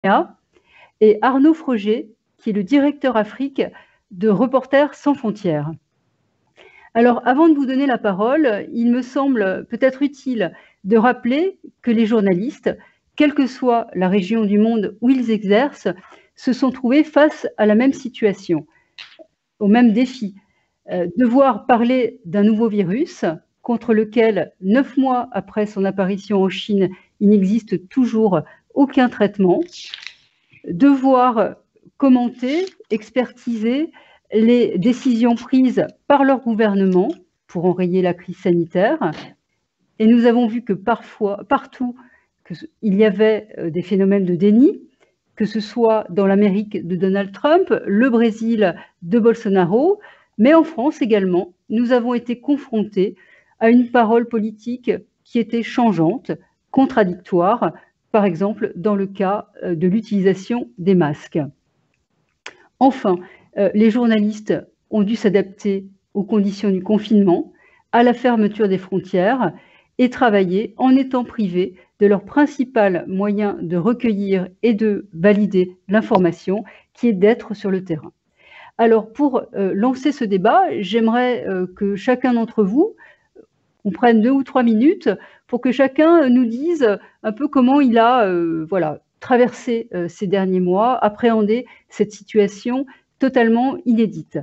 et Arnaud Froger, qui est le directeur Afrique de Reporters sans frontières. Alors, avant de vous donner la parole, il me semble peut-être utile de rappeler que les journalistes, quelle que soit la région du monde où ils exercent, se sont trouvés face à la même situation, au même défi. Devoir parler d'un nouveau virus contre lequel, 9 mois après son apparition en Chine, il n'existe toujours aucun traitement. Devoir commenter, expertiser les décisions prises par leur gouvernement pour enrayer la crise sanitaire. Et nous avons vu que partout, il y avait des phénomènes de déni, que ce soit dans l'Amérique de Donald Trump, le Brésil de Bolsonaro, mais en France également, nous avons été confrontés à une parole politique qui était changeante, contradictoire, par exemple dans le cas de l'utilisation des masques. Enfin, les journalistes ont dû s'adapter aux conditions du confinement, à la fermeture des frontières et travailler en étant privés de leur principal moyen de recueillir et de valider l'information, qui est d'être sur le terrain. Alors, pour lancer ce débat, j'aimerais que chacun d'entre vous, on prenne 2 ou 3 minutes pour que chacun nous dise un peu comment il a traversé ces derniers mois, appréhendé cette situation totalement inédite.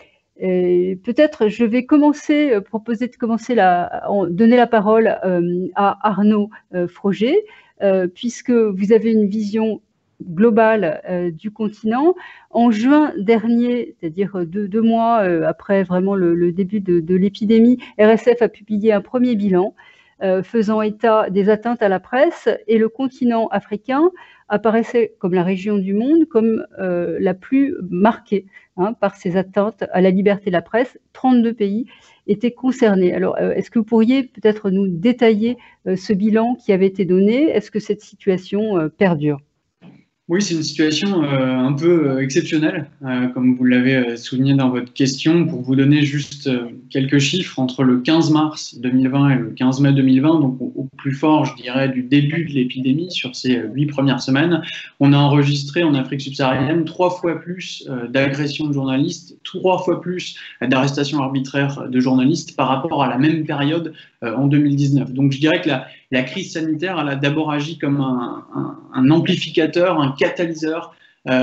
Peut-être je vais proposer de commencer donner la parole à Arnaud Froger, puisque vous avez une vision globale du continent. En juin dernier, c'est-à-dire 2 mois après vraiment le début de l'épidémie, RSF a publié un premier bilan faisant état des atteintes à la presse, et le continent africain apparaissait comme la région du monde comme la plus marquée par ces atteintes à la liberté de la presse. 32 pays étaient concernés. Alors, est-ce que vous pourriez peut-être nous détailler ce bilan qui avait été donné? Est-ce que cette situation perdure? Oui, c'est une situation un peu exceptionnelle, comme vous l'avez souligné dans votre question. Pour vous donner juste quelques chiffres, entre le 15 mars 2020 et le 15 mai 2020, donc au plus fort, je dirais, du début de l'épidémie, sur ces 8 premières semaines, on a enregistré en Afrique subsaharienne 3 fois plus d'agressions de journalistes, 3 fois plus d'arrestations arbitraires de journalistes par rapport à la même période en 2019. Donc je dirais que la crise sanitaire, elle a d'abord agi comme un amplificateur, un catalyseur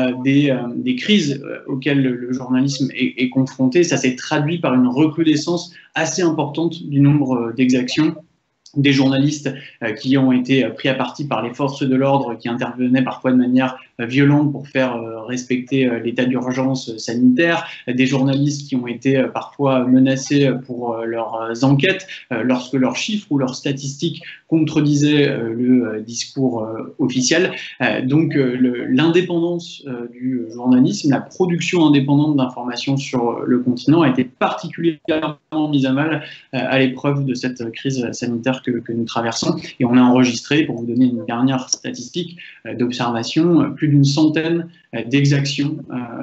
des crises auxquelles le journalisme est confronté. Ça s'est traduit par une recrudescence assez importante du nombre d'exactions, des journalistes qui ont été pris à partie par les forces de l'ordre, qui intervenaient parfois de manière violente pour faire respecter l'état d'urgence sanitaire, des journalistes qui ont été parfois menacés pour leurs enquêtes lorsque leurs chiffres ou leurs statistiques contredisaient le discours officiel. Donc l'indépendance du journalisme, la production indépendante d'informations sur le continent a été particulièrement mise à mal à l'épreuve de cette crise sanitaire que nous traversons. Et on a enregistré, pour vous donner une dernière statistique d'observation, plus d'une centaine d'exactions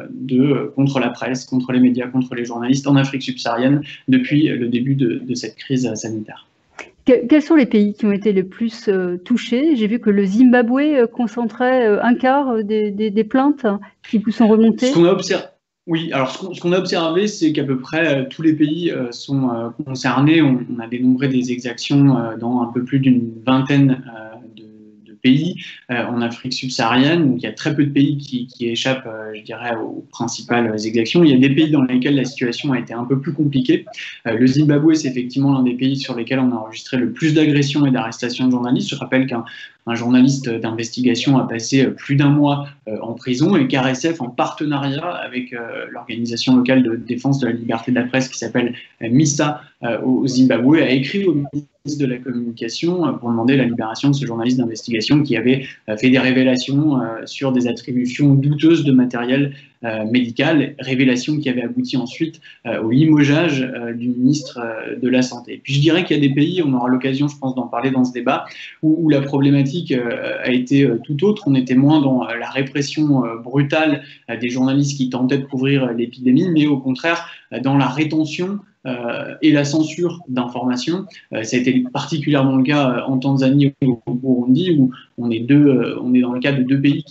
contre la presse, contre les médias, contre les journalistes en Afrique subsaharienne depuis le début de cette crise sanitaire. Quels sont les pays qui ont été les plus touchés? J'ai vu que le Zimbabwe concentrait un quart des plaintes qui vous sont remontées. Oui, alors ce qu'on a observé, c'est qu'à peu près tous les pays sont concernés. On a dénombré des exactions dans un peu plus d'une vingtaine de pays en Afrique subsaharienne. Donc il y a très peu de pays qui échappent, je dirais, aux principales exactions. Il y a des pays dans lesquels la situation a été un peu plus compliquée. Le Zimbabwe, c'est effectivement l'un des pays sur lesquels on a enregistré le plus d'agressions et d'arrestations de journalistes. Je rappelle qu'un journaliste d'investigation a passé plus d'1 mois en prison, et qu'RSF, en partenariat avec l'organisation locale de défense de la liberté de la presse qui s'appelle MISA au Zimbabwe, a écrit au ministre de la Communication pour demander la libération de ce journaliste d'investigation qui avait fait des révélations sur des attributions douteuses de matériel médical, révélations qui avaient abouti ensuite au limogeage du ministre de la Santé. Et puis je dirais qu'il y a des pays, on aura l'occasion, je pense, d'en parler dans ce débat, où la problématique a été tout autre. On était moins dans la répression brutale des journalistes qui tentaient de couvrir l'épidémie, mais au contraire dans la rétention et la censure d'informations. Ça a été particulièrement le cas en Tanzanie et au Burundi, où on est dans le cas de 2 pays qui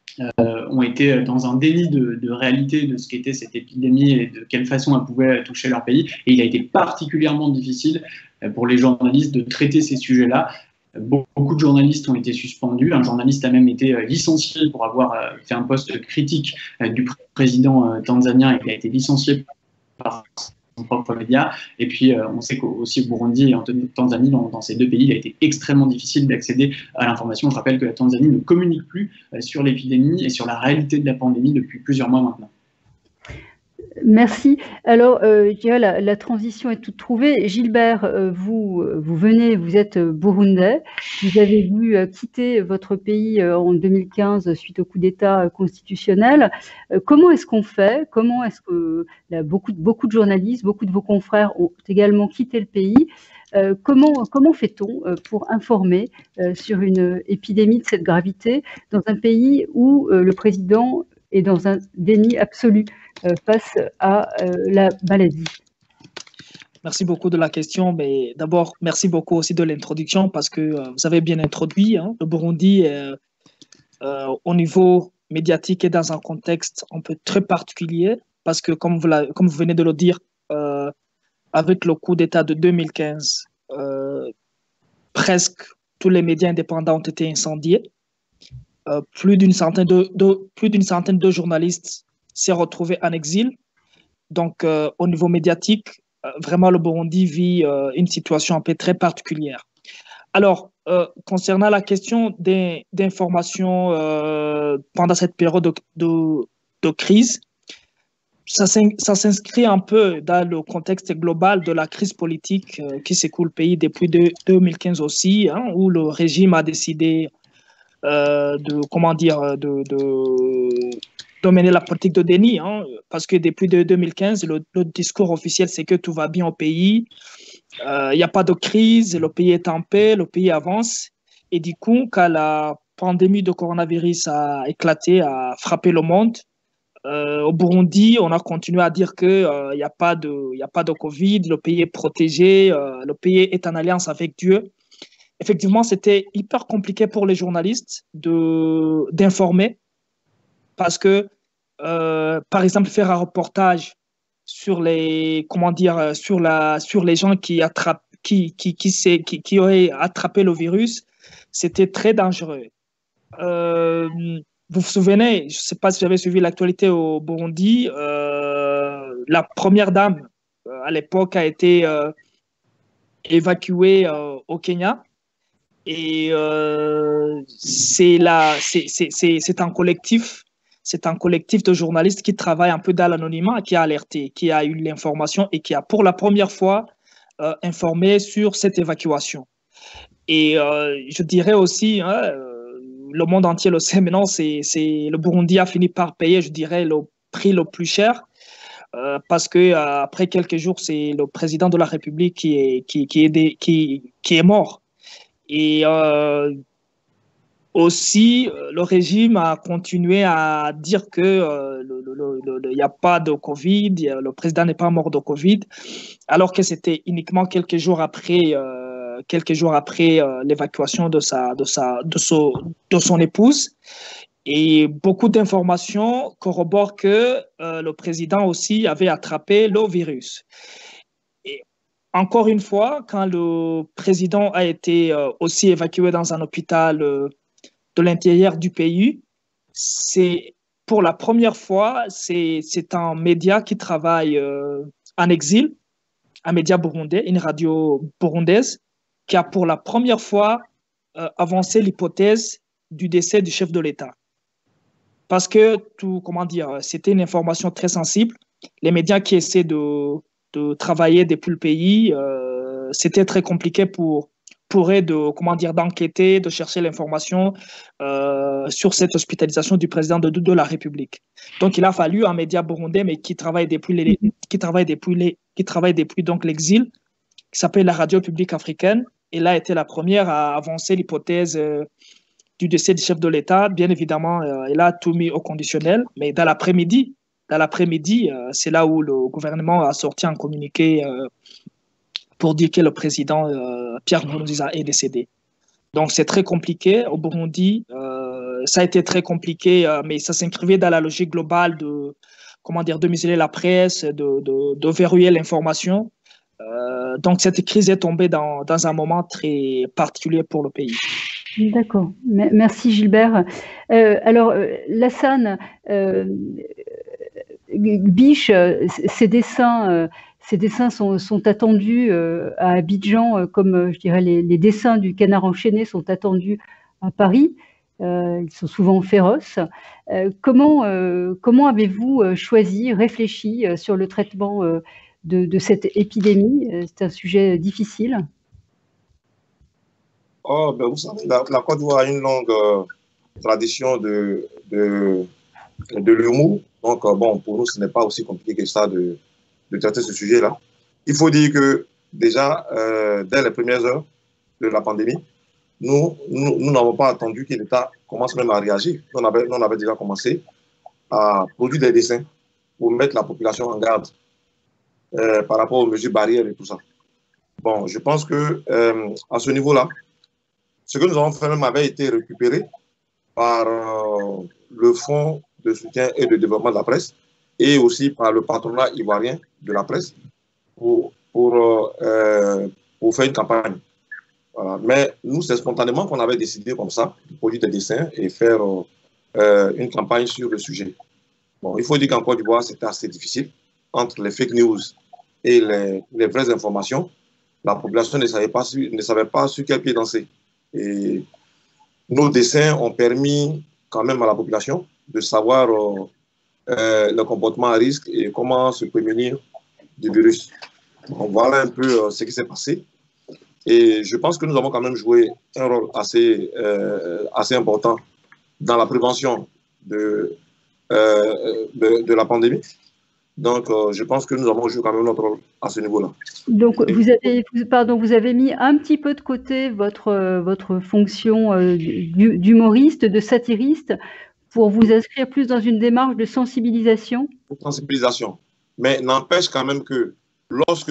ont été dans un déni de réalité de ce qu'était cette épidémie et de quelle façon elle pouvait toucher leur pays. Et il a été particulièrement difficile pour les journalistes de traiter ces sujets-là. Beaucoup de journalistes ont été suspendus. Un journaliste a même été licencié pour avoir fait un post critique du président tanzanien. Il a été licencié par son propre média. Et puis, on sait qu'aussi au Burundi et en Tanzanie, dans ces deux pays, il a été extrêmement difficile d'accéder à l'information. Je rappelle que la Tanzanie ne communique plus sur l'épidémie et sur la réalité de la pandémie depuis plusieurs mois maintenant. Merci. Alors, je dirais la transition est toute trouvée. Gilbert, vous êtes burundais. Vous avez dû quitter votre pays en 2015 suite au coup d'État constitutionnel. Comment est-ce qu'on fait? Comment est-ce que beaucoup de journalistes, beaucoup de vos confrères ont également quitté le pays? Comment fait-on pour informer sur une épidémie de cette gravité dans un pays où le président est dans un déni absolu face à la maladie? Merci beaucoup de la question, mais d'abord, merci beaucoup aussi de l'introduction parce que vous avez bien introduit. Le Burundi, au niveau médiatique, est dans un contexte un peu très particulier parce que, comme vous venez de le dire, avec le coup d'État de 2015, presque tous les médias indépendants ont été incendiés. Plus d'une centaine de journalistes s'est retrouvé en exil. Donc, au niveau médiatique, vraiment, le Burundi vit une situation un peu très particulière. Alors, concernant la question d'information pendant cette période de crise, ça s'inscrit un peu dans le contexte global de la crise politique qui secoue le pays depuis 2015 aussi, où le régime a décidé de mener la politique de déni, parce que depuis 2015, le discours officiel, c'est que tout va bien au pays, il n'y a pas de crise, le pays est en paix, le pays avance. Et du coup, quand la pandémie de coronavirus a éclaté, a frappé le monde, au Burundi, on a continué à dire qu'il n'y a pas de Covid, le pays est protégé, le pays est en alliance avec Dieu. Effectivement, c'était hyper compliqué pour les journalistes d'informer parce que, par exemple, faire un reportage sur les gens qui auraient attrapé le virus, c'était très dangereux. Vous vous souvenez, je ne sais pas si vous avez suivi l'actualité au Burundi, la première dame à l'époque a été évacuée au Kenya. Et c'est un collectif de journalistes qui travaille un peu dans l'anonymat, qui a alerté, qui a eu l'information et qui a pour la première fois informé sur cette évacuation. Et je dirais aussi, le monde entier le sait maintenant, le Burundi a fini par payer, je dirais, le prix le plus cher. Parce que après quelques jours, c'est le président de la République qui est mort. Et aussi, le régime a continué à dire que il n'y a pas de Covid, le président n'est pas mort de Covid, alors que c'était uniquement quelques jours après l'évacuation de son épouse. Et beaucoup d'informations corroborent que le président aussi avait attrapé le virus. Encore une fois, quand le président a été aussi évacué dans un hôpital de l'intérieur du pays, c'est pour la première fois, c'est un média qui travaille en exil, un média burundais, une radio burundaise, qui a pour la première fois avancé l'hypothèse du décès du chef de l'État. Parce que c'était une information très sensible. Les médias qui essaient de travailler depuis le pays, c'était très compliqué pour eux d'enquêter, de chercher l'information sur cette hospitalisation du président de la République. Donc, il a fallu un média burundais, mais qui travaille depuis donc l'exil, qui s'appelle la Radio Publique Africaine. Et là, était la première à avancer l'hypothèse du décès du chef de l'État. Bien évidemment, elle a tout mis au conditionnel, mais dans l'après-midi, c'est là où le gouvernement a sorti un communiqué pour dire que le président Pierre Nkurunziza est décédé. Donc, c'est très compliqué. Au Burundi, ça a été très compliqué, mais ça s'inscrivait dans la logique globale de museler la presse, de verrouiller l'information. Donc, cette crise est tombée dans un moment très particulier pour le pays. D'accord. Merci Gilbert. Alors, Lassane, Biche, ces dessins sont attendus à Abidjan, comme je dirais les dessins du Canard enchaîné sont attendus à Paris. Ils sont souvent féroces. Comment avez-vous choisi, réfléchi sur le traitement de cette épidémie? C'est un sujet difficile. Oh, ben vous savez, la Côte d'Ivoire a une longue tradition de l'humour. Donc, bon, pour nous, ce n'est pas aussi compliqué que ça de traiter ce sujet-là. Il faut dire que déjà, dès les premières heures de la pandémie, nous n'avons pas attendu que l'État commence même à réagir. On avait déjà commencé à produire des dessins pour mettre la population en garde par rapport aux mesures barrières et tout ça. Bon, je pense que à ce niveau-là, ce que nous avons fait même avait été récupéré par le Fonds de soutien et de développement de la presse et aussi par le patronat ivoirien de la presse pour faire une campagne. Voilà. Mais nous, c'est spontanément qu'on avait décidé comme ça de produire des dessins et faire une campagne sur le sujet. Bon, il faut dire qu'en Côte d'Ivoire, c'était assez difficile. Entre les fake news et les vraies informations, la population ne savait pas sur quel pied danser. Et nos dessins ont permis quand même à la population de savoir le comportement à risque et comment se prémunir du virus. Donc, voilà un peu ce qui s'est passé. Et je pense que nous avons quand même joué un rôle assez important dans la prévention de la pandémie. Donc, je pense que nous avons joué quand même notre rôle à ce niveau-là. Donc, vous avez mis un petit peu de côté votre fonction d'humoriste, de satiriste, pour vous inscrire plus dans une démarche de sensibilisation? Sensibilisation. Mais n'empêche quand même que lorsque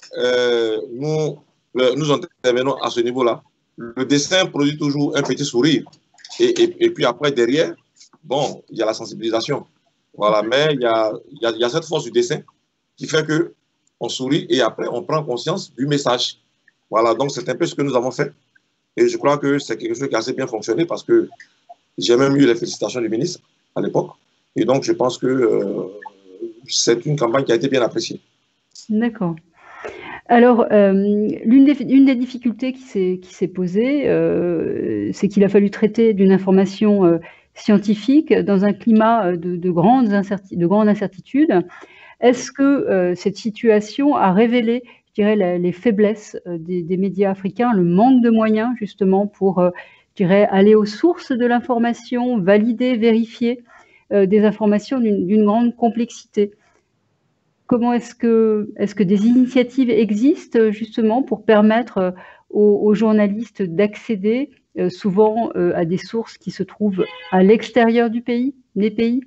nous intervenons à ce niveau-là, le dessin produit toujours un petit sourire. Et puis après, derrière, bon, il y a la sensibilisation. Voilà, mais il y a cette force du dessin qui fait qu'on sourit et après, on prend conscience du message. Voilà, donc c'est un peu ce que nous avons fait. Et je crois que c'est quelque chose qui a assez bien fonctionné parce que j'ai même eu les félicitations du ministre à l'époque. Et donc, je pense que c'est une campagne qui a été bien appréciée. D'accord. Alors, l'une des difficultés qui s'est posée, c'est qu'il a fallu traiter d'une information scientifique dans un climat de grandes incertitudes. Est-ce que cette situation a révélé, je dirais, les faiblesses des médias africains, le manque de moyens justement pour, je dirais, aller aux sources de l'information, valider, vérifier des informations d'une grande complexité? Comment est-ce que des initiatives existent justement pour permettre aux journalistes d'accéder souvent à des sources qui se trouvent à l'extérieur du pays, des pays?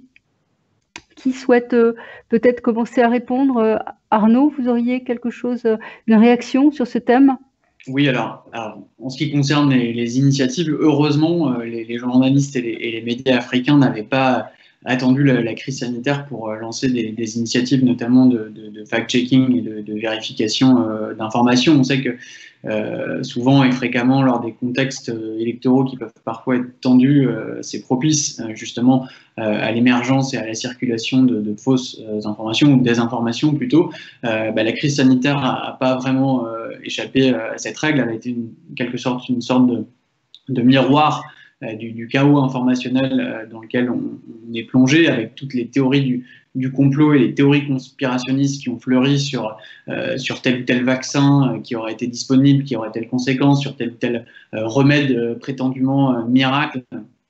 Qui souhaite peut-être commencer à répondre? Arnaud, vous auriez quelque chose, une réaction sur ce thème? Oui, alors en ce qui concerne les initiatives, heureusement, les journalistes et les médias africains n'avaient pas attendu la crise sanitaire pour lancer des initiatives, notamment de fact-checking et de vérification d'informations. On sait que souvent et fréquemment, lors des contextes électoraux qui peuvent parfois être tendus, c'est propice justement à l'émergence et à la circulation de fausses informations ou de désinformations plutôt. La crise sanitaire n'a pas vraiment échappé à cette règle. Elle a été en quelque sorte une sorte de miroir du chaos informationnel dans lequel on est plongé, avec toutes les théories du complot et les théories conspirationnistes qui ont fleuri sur tel ou tel vaccin qui aurait été disponible, qui aurait telle conséquence, sur tel ou tel remède prétendument miracle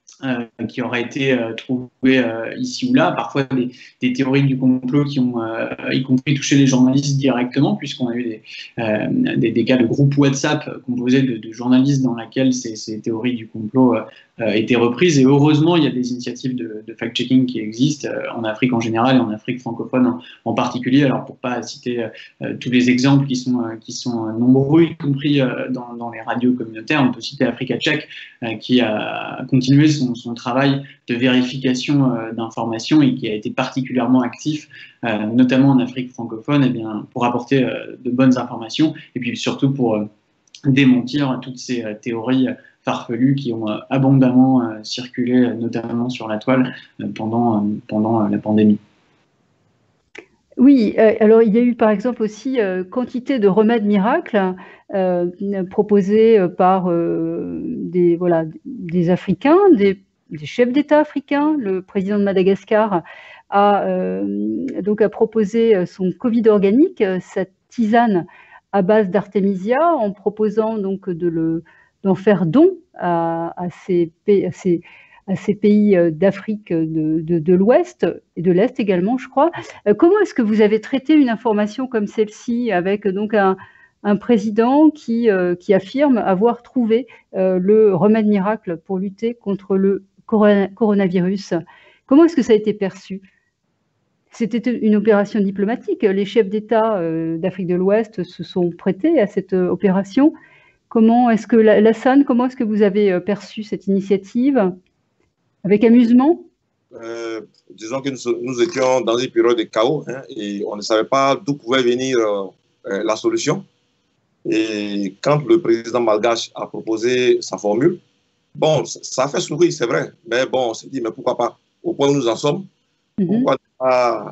qui aurait été trouvé ici ou là, parfois des théories du complot qui ont y compris touché les journalistes directement, puisqu'on a eu des cas de groupes WhatsApp composés de journalistes dans lesquels ces théories du complot été reprises. Et heureusement, il y a des initiatives de fact-checking qui existent en Afrique en général et en Afrique francophone en particulier. Alors, pour pas citer tous les exemples qui sont nombreux, y compris dans les radios communautaires, on peut citer Africa Check, qui a continué son travail de vérification d'informations et qui a été particulièrement actif, notamment en Afrique francophone, eh bien, pour apporter de bonnes informations et puis surtout pour démentir toutes ces théories farfelues qui ont abondamment circulé, notamment sur la toile, pendant la pandémie. Oui, alors il y a eu par exemple aussi quantité de remèdes miracles proposés par des Africains, des chefs d'État africains. Le président de Madagascar a proposé son Covid organique, cette tisane à base d'artémisia, en proposant donc d'en faire don à ces pays d'Afrique de l'Ouest et de l'Est également, je crois. Comment est-ce que vous avez traité une information comme celle-ci avec donc un président qui affirme avoir trouvé le remède miracle pour lutter contre le coronavirus? Comment est-ce que ça a été perçu? C'était une opération diplomatique. Les chefs d'État d'Afrique de l'Ouest se sont prêtés à cette opération. Comment est-ce que, Lassane, comment est-ce que vous avez perçu cette initiative? Avec amusement? Disons que nous étions dans une période de chaos et on ne savait pas d'où pouvait venir la solution. Et quand le président malgache a proposé sa formule, bon, ça a fait sourire, c'est vrai. Mais bon, on s'est dit, mais pourquoi pas? Au point où nous en sommes, pourquoi ne pas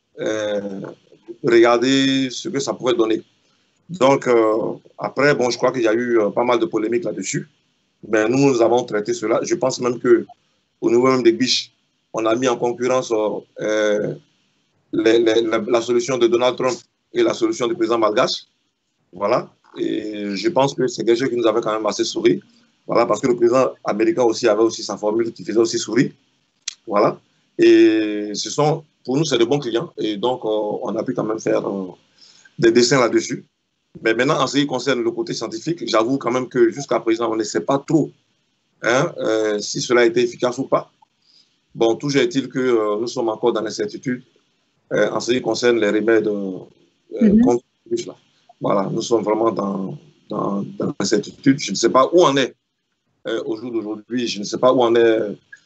regarder ce que ça pourrait donner? Donc, après, bon, je crois qu'il y a eu pas mal de polémiques là-dessus. Mais nous avons traité cela. Je pense même qu'au niveau même des biches, on a mis en concurrence la solution de Donald Trump et la solution du président malgache. Voilà. Et je pense que c'est quelque chose qui nous avait quand même assez souri. Voilà, parce que le président américain aussi avait aussi sa formule qui faisait aussi sourire. Voilà. Et pour nous, c'est de bons clients. Et donc, on a pu quand même faire des dessins là-dessus. Mais maintenant, en ce qui concerne le côté scientifique, j'avoue quand même que jusqu'à présent, on ne sait pas trop si cela a été efficace ou pas. Bon, toujours est-il que nous sommes encore dans l'incertitude en ce qui concerne les remèdes contre le virus. Voilà, nous sommes vraiment dans l'incertitude. Je ne sais pas où on est au jour d'aujourd'hui. Je ne sais pas où en est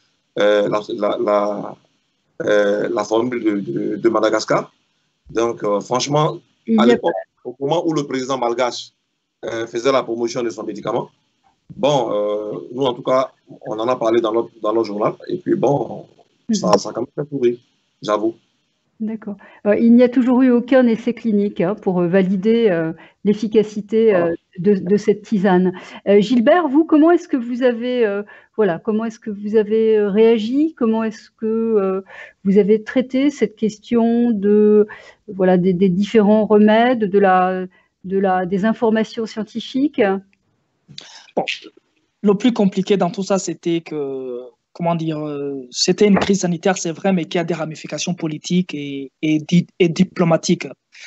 la formule de Madagascar. Donc, franchement, à l'époque, au moment où le président malgache faisait la promotion de son médicament, bon, nous, en tout cas, on en a parlé dans notre journal. Et puis, bon, ça a quand même fait sourire, j'avoue. D'accord. Il n'y a toujours eu aucun essai clinique pour valider l'efficacité de cette tisane. Gilbert, vous, comment est-ce que vous avez, comment est-ce que vous avez réagi? Comment est-ce que vous avez traité cette question des différents remèdes, des informations scientifiques? Bon, le plus compliqué dans tout ça, c'était que c'était une crise sanitaire, c'est vrai, mais qui a des ramifications politiques et diplomatiques.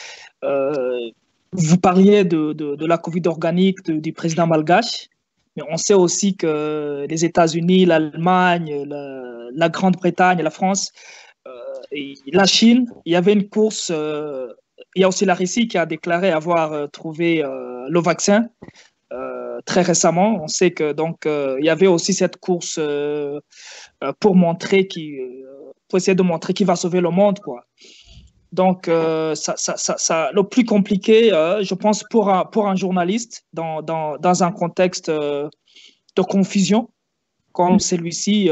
Vous parliez de la Covid organique du président malgache, mais on sait aussi que les États-Unis, l'Allemagne, la Grande-Bretagne, la France, et la Chine, il y avait une course. Il y a aussi la Russie qui a déclaré avoir trouvé le vaccin. Très récemment, on sait que il y avait aussi cette course pour essayer de montrer qui va sauver le monde, quoi. Donc, le plus compliqué, je pense, pour un journaliste dans un contexte de confusion comme celui-ci,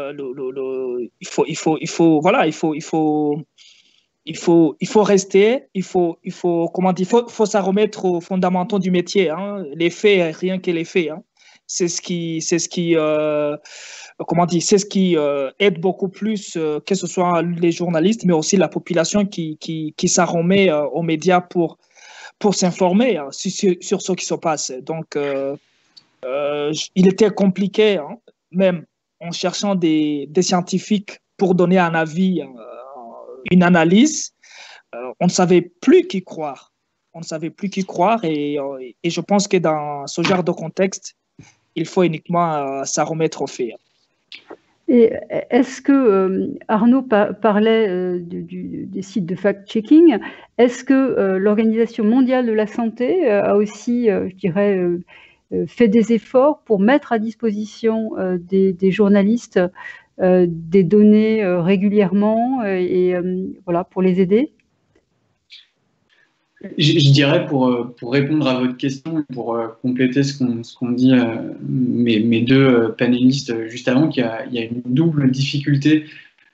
il faut rester, il faut s'en remettre aux fondamentaux du métier, les faits, rien que les faits. C'est ce qui aide beaucoup plus, que ce soit les journalistes, mais aussi la population qui s'en remet aux médias pour s'informer sur ce qui se passe. Donc, il était compliqué, même en cherchant des scientifiques pour donner un avis, une analyse, on ne savait plus qui croire. On ne savait plus qui croire et je pense que dans ce genre de contexte, il faut uniquement s'en remettre au fait. Et est-ce que, Arnaud parlait des sites de fact-checking, est-ce que l'Organisation mondiale de la santé a aussi, je dirais, fait des efforts pour mettre à disposition des journalistes des données régulièrement et voilà, pour les aider? Je dirais pour répondre à votre question et pour compléter ce qu'ont dit mes deux panélistes juste avant, qu'il y a une double difficulté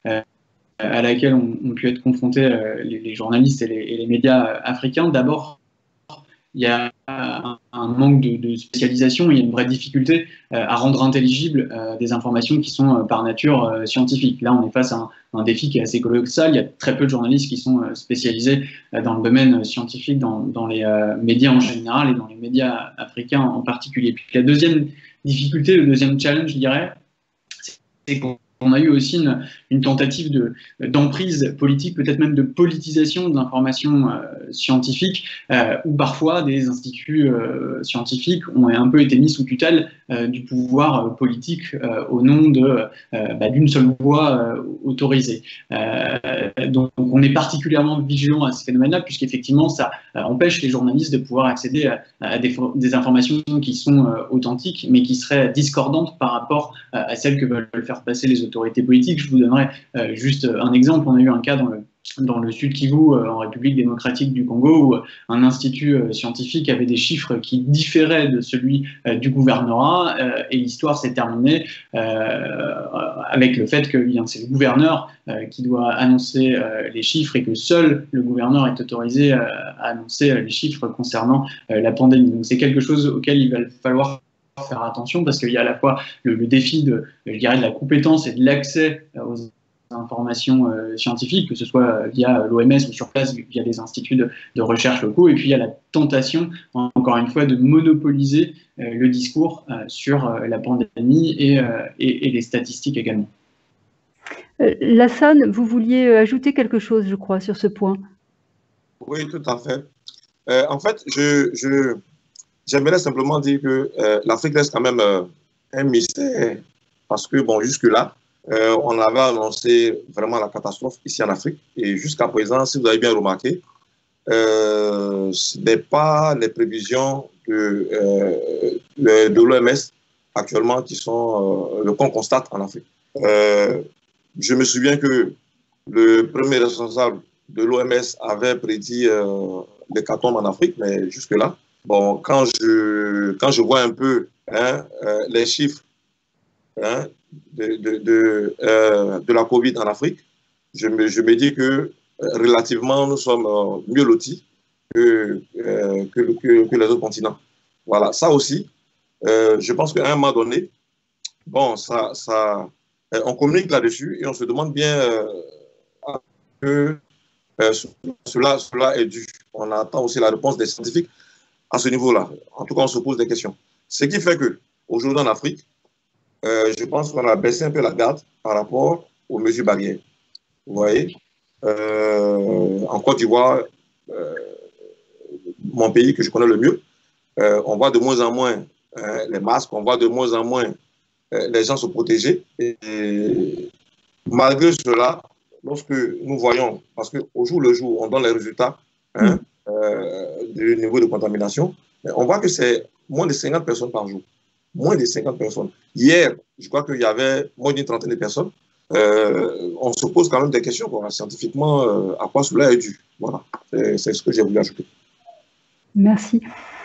à laquelle ont pu être confrontés les journalistes et les médias africains. D'abord, il y a un manque de spécialisation, il y a une vraie difficulté à rendre intelligibles des informations qui sont par nature scientifiques. Là, on est face à un défi qui est assez colossal. Il y a très peu de journalistes qui sont spécialisés dans le domaine scientifique, dans les médias en général et dans les médias africains en particulier. Puis la deuxième difficulté, le deuxième challenge, je dirais, c'est qu'on a eu aussi une tentative d'emprise politique, peut-être même de politisation de l'information scientifique, où parfois des instituts scientifiques ont un peu été mis sous tutelle du pouvoir politique au nom d'une seule voix autorisée. Donc on est particulièrement vigilant à ce phénomène-là, puisqu'effectivement ça empêche les journalistes de pouvoir accéder à des informations qui sont authentiques, mais qui seraient discordantes par rapport à celles que veulent faire passer les autorités politiques. Je vous donnerai juste un exemple. On a eu un cas dans le Sud Kivu, en République démocratique du Congo, où un institut scientifique avait des chiffres qui différaient de celui du gouvernorat, et l'histoire s'est terminée avec le fait que c'est le gouverneur qui doit annoncer les chiffres et que seul le gouverneur est autorisé à annoncer les chiffres concernant la pandémie. Donc c'est quelque chose auquel il va falloir faire attention, parce qu'il y a à la fois le défi de la compétence et de l'accès aux informations scientifiques, que ce soit via l'OMS ou sur place via des instituts de recherche locaux, et puis il y a la tentation, encore une fois, de monopoliser le discours sur la pandémie et les statistiques également. Lassane, vous vouliez ajouter quelque chose, je crois, sur ce point. Oui, tout à fait. En fait, j'aimerais simplement dire que l'Afrique reste quand même un mystère, parce que, bon, jusque-là, on avait annoncé vraiment la catastrophe ici en Afrique, et jusqu'à présent, si vous avez bien remarqué, ce n'est pas les prévisions de l'OMS actuellement qui sont qu'on constate en Afrique. Je me souviens que le premier responsable de l'OMS avait prédit l'hécatombe en Afrique, mais jusque-là, bon, quand je vois un peu les chiffres de la COVID en Afrique, je me dis que relativement, nous sommes mieux lotis que les autres continents. Voilà, ça aussi, je pense qu'à un moment donné, bon, on communique là-dessus et on se demande bien que cela est dû. On attend aussi la réponse des scientifiques à ce niveau-là. En tout cas, on se pose des questions. Ce qui fait qu'aujourd'hui en Afrique, je pense qu'on a baissé un peu la garde par rapport aux mesures barrières. Vous voyez, en Côte d'Ivoire, mon pays que je connais le mieux, on voit de moins en moins les masques, on voit de moins en moins les gens se protéger. Et malgré cela, lorsque nous voyons, parce qu'au jour le jour, on donne les résultats du niveau de contamination, on voit que c'est moins de 50 personnes par jour. Moins de 50 personnes. Hier, je crois qu'il y avait moins d'une trentaine de personnes. On se pose quand même des questions, scientifiquement, à quoi cela est dû. Voilà, c'est ce que j'ai voulu ajouter. Merci.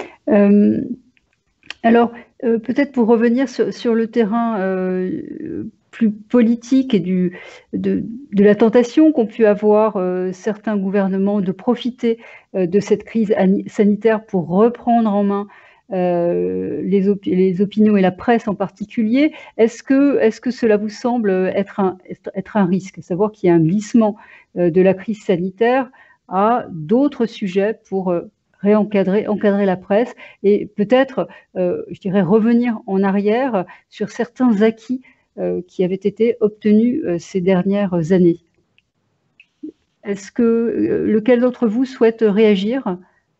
Alors, peut-être pour revenir sur le terrain plus politique et de la tentation qu'ont pu avoir certains gouvernements de profiter de cette crise sanitaire pour reprendre en main les opinions et la presse en particulier, est-ce que cela vous semble être un risque, savoir qu'il y a un glissement de la crise sanitaire à d'autres sujets pour encadrer la presse et peut-être, je dirais, revenir en arrière sur certains acquis qui avaient été obtenus ces dernières années. Est-ce que lequel d'entre vous souhaite réagir ?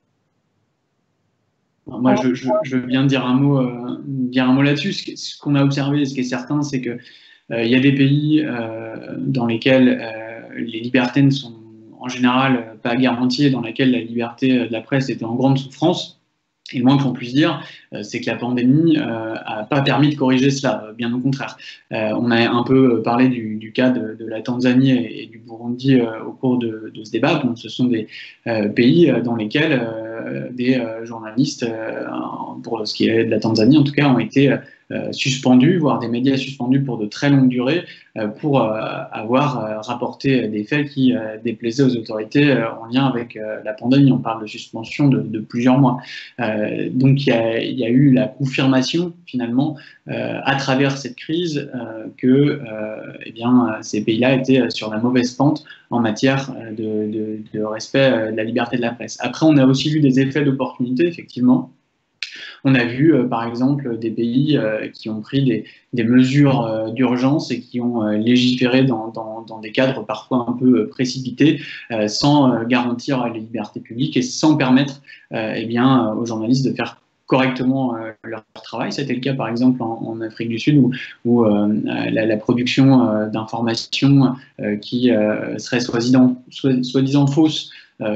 Moi, je viens de dire un mot là-dessus. Ce qu'on a observé, ce qui est certain, c'est que Il y a des pays dans lesquels les libertés ne sont en général pas garanties et dans lesquels la liberté de la presse était en grande souffrance. Et le moins qu'on puisse dire, c'est que la pandémie n'a pas permis de corriger cela, bien au contraire. On a un peu parlé du cas de la Tanzanie et du Burundi au cours de ce débat. Donc, ce sont des pays dans lesquels des journalistes, pour ce qui est de la Tanzanie en tout cas, ont été suspendus, voire des médias suspendus pour de très longues durées, pour avoir rapporté des faits qui déplaisaient aux autorités en lien avec la pandémie. On parle de suspension de plusieurs mois. Donc il y a eu la confirmation finalement à travers cette crise que eh bien, ces pays-là étaient sur la mauvaise pente en matière de respect de la liberté de la presse. Après, on a aussi vu des effets d'opportunité, effectivement. On a vu, par exemple, des pays qui ont pris des mesures d'urgence et qui ont légiféré dans des cadres parfois un peu précipités, sans garantir les libertés publiques et sans permettre eh bien, aux journalistes de faire correctement leur travail. C'était le cas, par exemple, en Afrique du Sud, où la production d'informations qui serait soi-disant fausse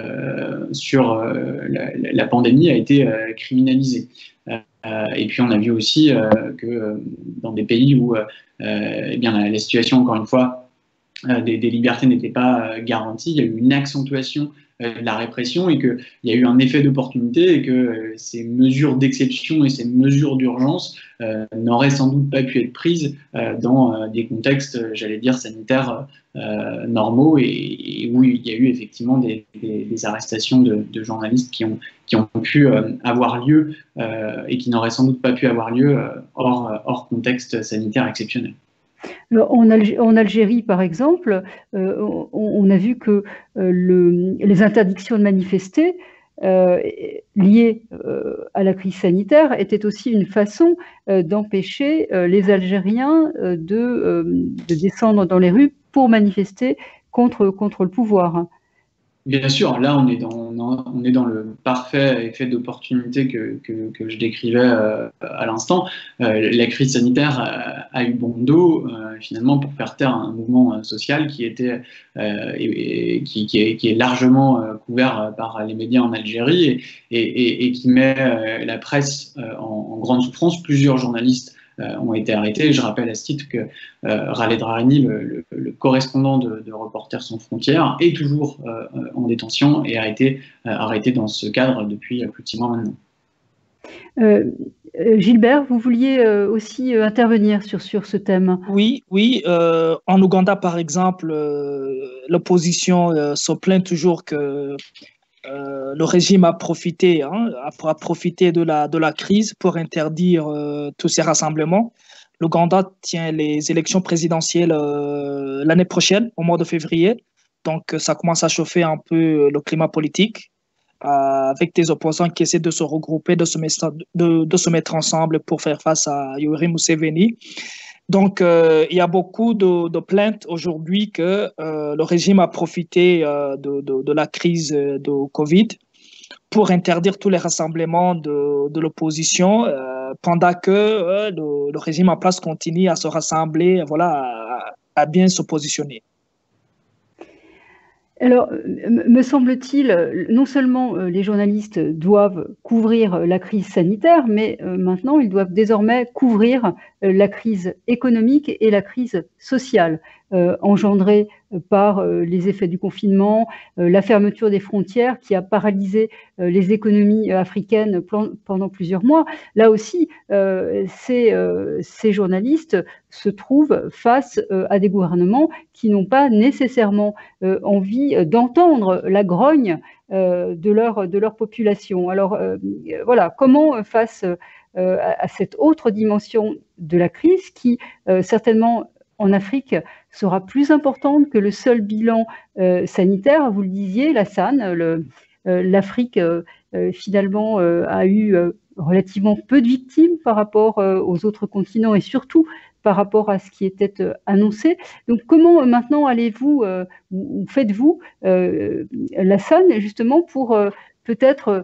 sur la pandémie a été criminalisée. Et puis on a vu aussi que dans des pays où eh bien, la situation, encore une fois, des libertés n'étaient pas garanties, il y a eu une accentuation de la répression et qu'il y a eu un effet d'opportunité et que ces mesures d'exception et ces mesures d'urgence n'auraient sans doute pas pu être prises dans des contextes, j'allais dire, sanitaires normaux et où il y a eu effectivement des arrestations de journalistes qui ont pu avoir lieu et qui n'auraient sans doute pas pu avoir lieu hors contexte sanitaire exceptionnel. En Algérie, par exemple, on a vu que les interdictions de manifester liées à la crise sanitaire étaient aussi une façon d'empêcher les Algériens de descendre dans les rues pour manifester contre le pouvoir. Bien sûr, là on est dans le parfait effet d'opportunité que je décrivais à l'instant. La crise sanitaire a eu bon dos finalement pour faire taire un mouvement social qui était qui est largement couvert par les médias en Algérie et qui met la presse en grande souffrance. Plusieurs journalistes ont été arrêtés. Je rappelle à ce titre que Khaled Drareni, le correspondant de Reporters sans frontières, est toujours en détention et a été arrêté dans ce cadre depuis plus de 6 mois maintenant. Gilbert, vous vouliez aussi intervenir sur ce thème. Oui. En Ouganda, par exemple, l'opposition se plaint toujours que le régime a profité de la crise pour interdire tous ces rassemblements. L'Ouganda tient les élections présidentielles l'année prochaine, au mois de février. Donc, ça commence à chauffer un peu le climat politique avec des opposants qui essaient de se regrouper, de se mettre ensemble pour faire face à Yoweri Museveni. Donc, il y a beaucoup de plaintes aujourd'hui que le régime a profité de la crise de Covid pour interdire tous les rassemblements de l'opposition pendant que le régime en place continue à se rassembler, voilà, à bien se positionner. Alors, me semble-t-il, non seulement les journalistes doivent couvrir la crise sanitaire, mais maintenant, ils doivent désormais couvrir la crise économique et la crise sociale engendrée par les effets du confinement, la fermeture des frontières qui a paralysé les économies africaines pendant plusieurs mois. Là aussi, ces journalistes se trouvent face à des gouvernements qui n'ont pas nécessairement envie d'entendre la grogne de leur population. Alors voilà, comment face à cette autre dimension de la crise qui certainement en Afrique sera plus importante que le seul bilan sanitaire. Vous le disiez, Lassane, l'Afrique finalement a eu relativement peu de victimes par rapport aux autres continents et surtout par rapport à ce qui était annoncé. Donc comment maintenant allez-vous ou faites-vous, Lassane, justement pour peut-être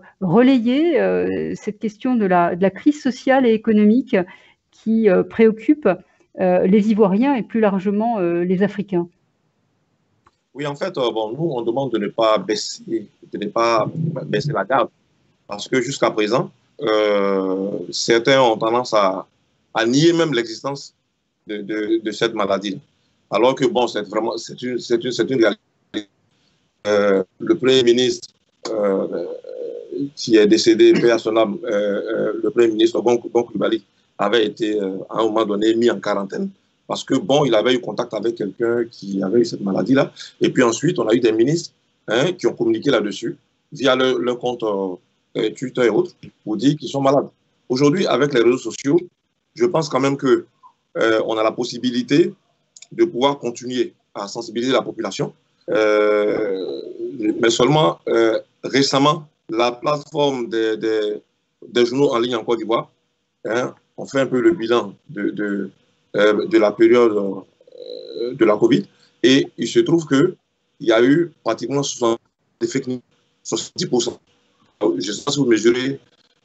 relayer cette question de la crise sociale et économique qui préoccupe les Ivoiriens et plus largement les Africains? Oui, en fait, bon, nous, on demande de ne pas baisser la garde, parce que jusqu'à présent, certains ont tendance à nier même l'existence de cette maladie. Alors que, bon, c'est une réalité. Le Premier ministre qui est décédé, paix à son âme, le Premier ministre Gon Coulibaly avait été à un moment donné mis en quarantaine parce que, bon, il avait eu contact avec quelqu'un qui avait eu cette maladie-là. Et puis ensuite, on a eu des ministres qui ont communiqué là-dessus via leur compte Twitter et autres pour dire qu'ils sont malades. Aujourd'hui, avec les réseaux sociaux, je pense quand même que on a la possibilité de pouvoir continuer à sensibiliser la population. Mais seulement récemment, la plateforme des journaux en ligne en Côte d'Ivoire, on fait un peu le bilan de la période de la Covid, et il se trouve qu'il y a eu pratiquement 70%. Je ne sais pas si vous mesurez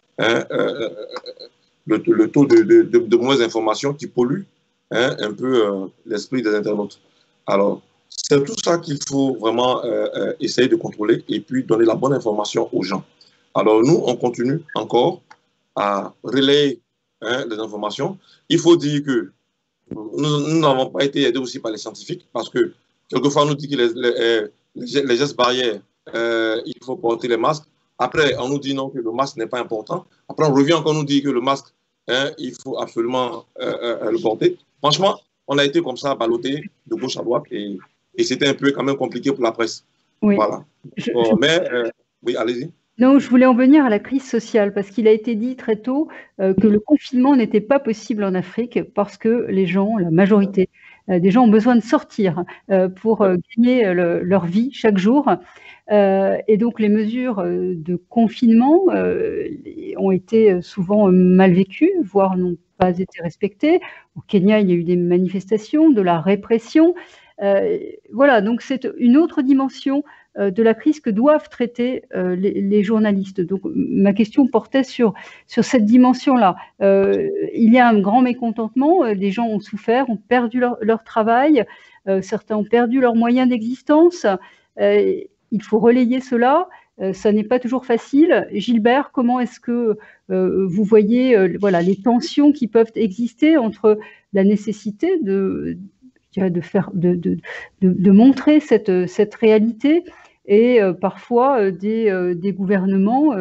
le taux de mauvaises informations qui polluent un peu l'esprit des internautes. Alors, c'est tout ça qu'il faut vraiment essayer de contrôler et puis donner la bonne information aux gens. Alors, nous, on continue encore à relayer les informations. Il faut dire que nous n'avons pas été aidés aussi par les scientifiques parce que quelquefois, on nous dit que les gestes barrières, il faut porter les masques. Après, on nous dit non, que le masque n'est pas important. Après, on revient encore nous dire que le masque, il faut absolument le porter. Franchement, on a été comme ça, ballotté de gauche à droite et c'était un peu quand même compliqué pour la presse. Oui. Voilà. Oui, allez-y. Non, je voulais en venir à la crise sociale, parce qu'il a été dit très tôt que le confinement n'était pas possible en Afrique parce que les gens, la majorité des gens ont besoin de sortir pour gagner leur vie chaque jour. Et donc les mesures de confinement ont été souvent mal vécues, voire n'ont pas été respectées. Au Kenya, il y a eu des manifestations, de la répression. Voilà, donc c'est une autre dimension de la crise que doivent traiter les journalistes. Donc ma question portait sur cette dimension-là. Il y a un grand mécontentement, des gens ont souffert, ont perdu leur travail, certains ont perdu leurs moyens d'existence. Il faut relayer cela. Ça n'est pas toujours facile. Gilbert, comment est-ce que vous voyez voilà, les tensions qui peuvent exister entre la nécessité de montrer cette réalité et parfois des gouvernements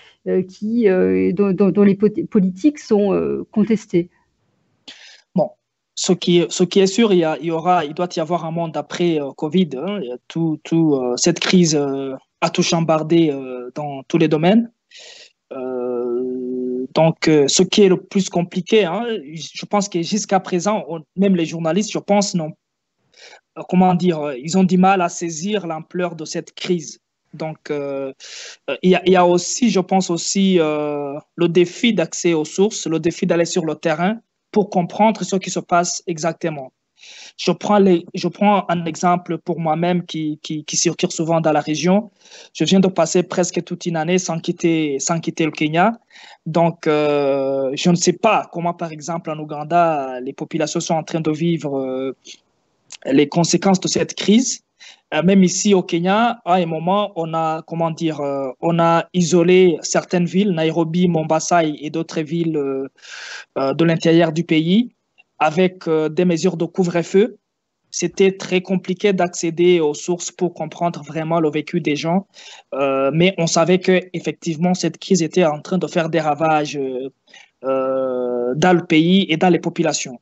dont les politiques sont contestées? Bon, ce qui est sûr, il doit y avoir un monde après Covid. Hein. Cette crise a tout chambardé dans tous les domaines. Donc, ce qui est le plus compliqué, hein, je pense que jusqu'à présent, même les journalistes, je pense, ils ont du mal à saisir l'ampleur de cette crise. Donc, il y a aussi, je pense aussi, le défi d'accès aux sources, le défi d'aller sur le terrain pour comprendre ce qui se passe exactement. Je prends un exemple pour moi-même qui circule souvent dans la région. Je viens de passer presque toute une année sans quitter le Kenya. Donc, je ne sais pas comment, par exemple, en Ouganda, les populations sont en train de vivre les conséquences de cette crise. Même ici au Kenya, à un moment, on a isolé certaines villes, Nairobi, Mombasa et d'autres villes de l'intérieur du pays, avec des mesures de couvre-feu. C'était très compliqué d'accéder aux sources pour comprendre vraiment le vécu des gens, mais on savait qu'effectivement, cette crise était en train de faire des ravages dans le pays et dans les populations.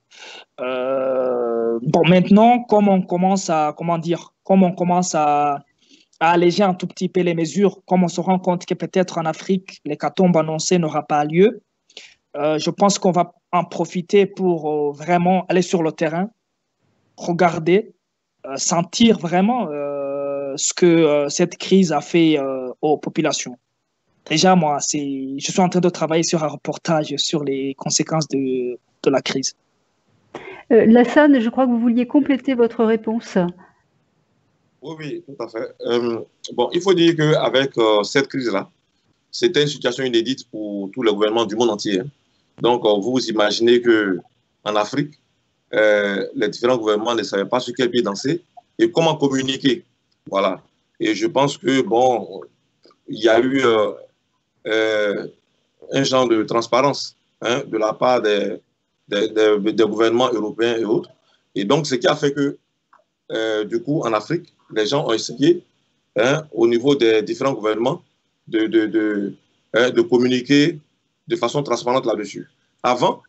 Bon, maintenant, comme on commence à alléger un tout petit peu les mesures, comme on se rend compte que peut-être en Afrique, l'hécatombe annoncée n'aura pas lieu, je pense qu'on va en profiter pour vraiment aller sur le terrain, regarder, sentir vraiment ce que cette crise a fait aux populations. Déjà, moi, je suis en train de travailler sur un reportage sur les conséquences de la crise. Lassane, je crois que vous vouliez compléter votre réponse. Oui, tout à fait. Bon, il faut dire qu'avec cette crise-là, c'était une situation inédite pour tous les gouvernements du monde entier. Donc, vous imaginez qu'en Afrique, les différents gouvernements ne savaient pas sur quel pied danser et comment communiquer. Voilà. Et je pense que, bon, il y a eu un genre de transparence de la part des gouvernements européens et autres. Et donc, ce qui a fait que, du coup, en Afrique, les gens ont essayé, au niveau des différents gouvernements, de communiquer de façon transparente là-dessus. Avant,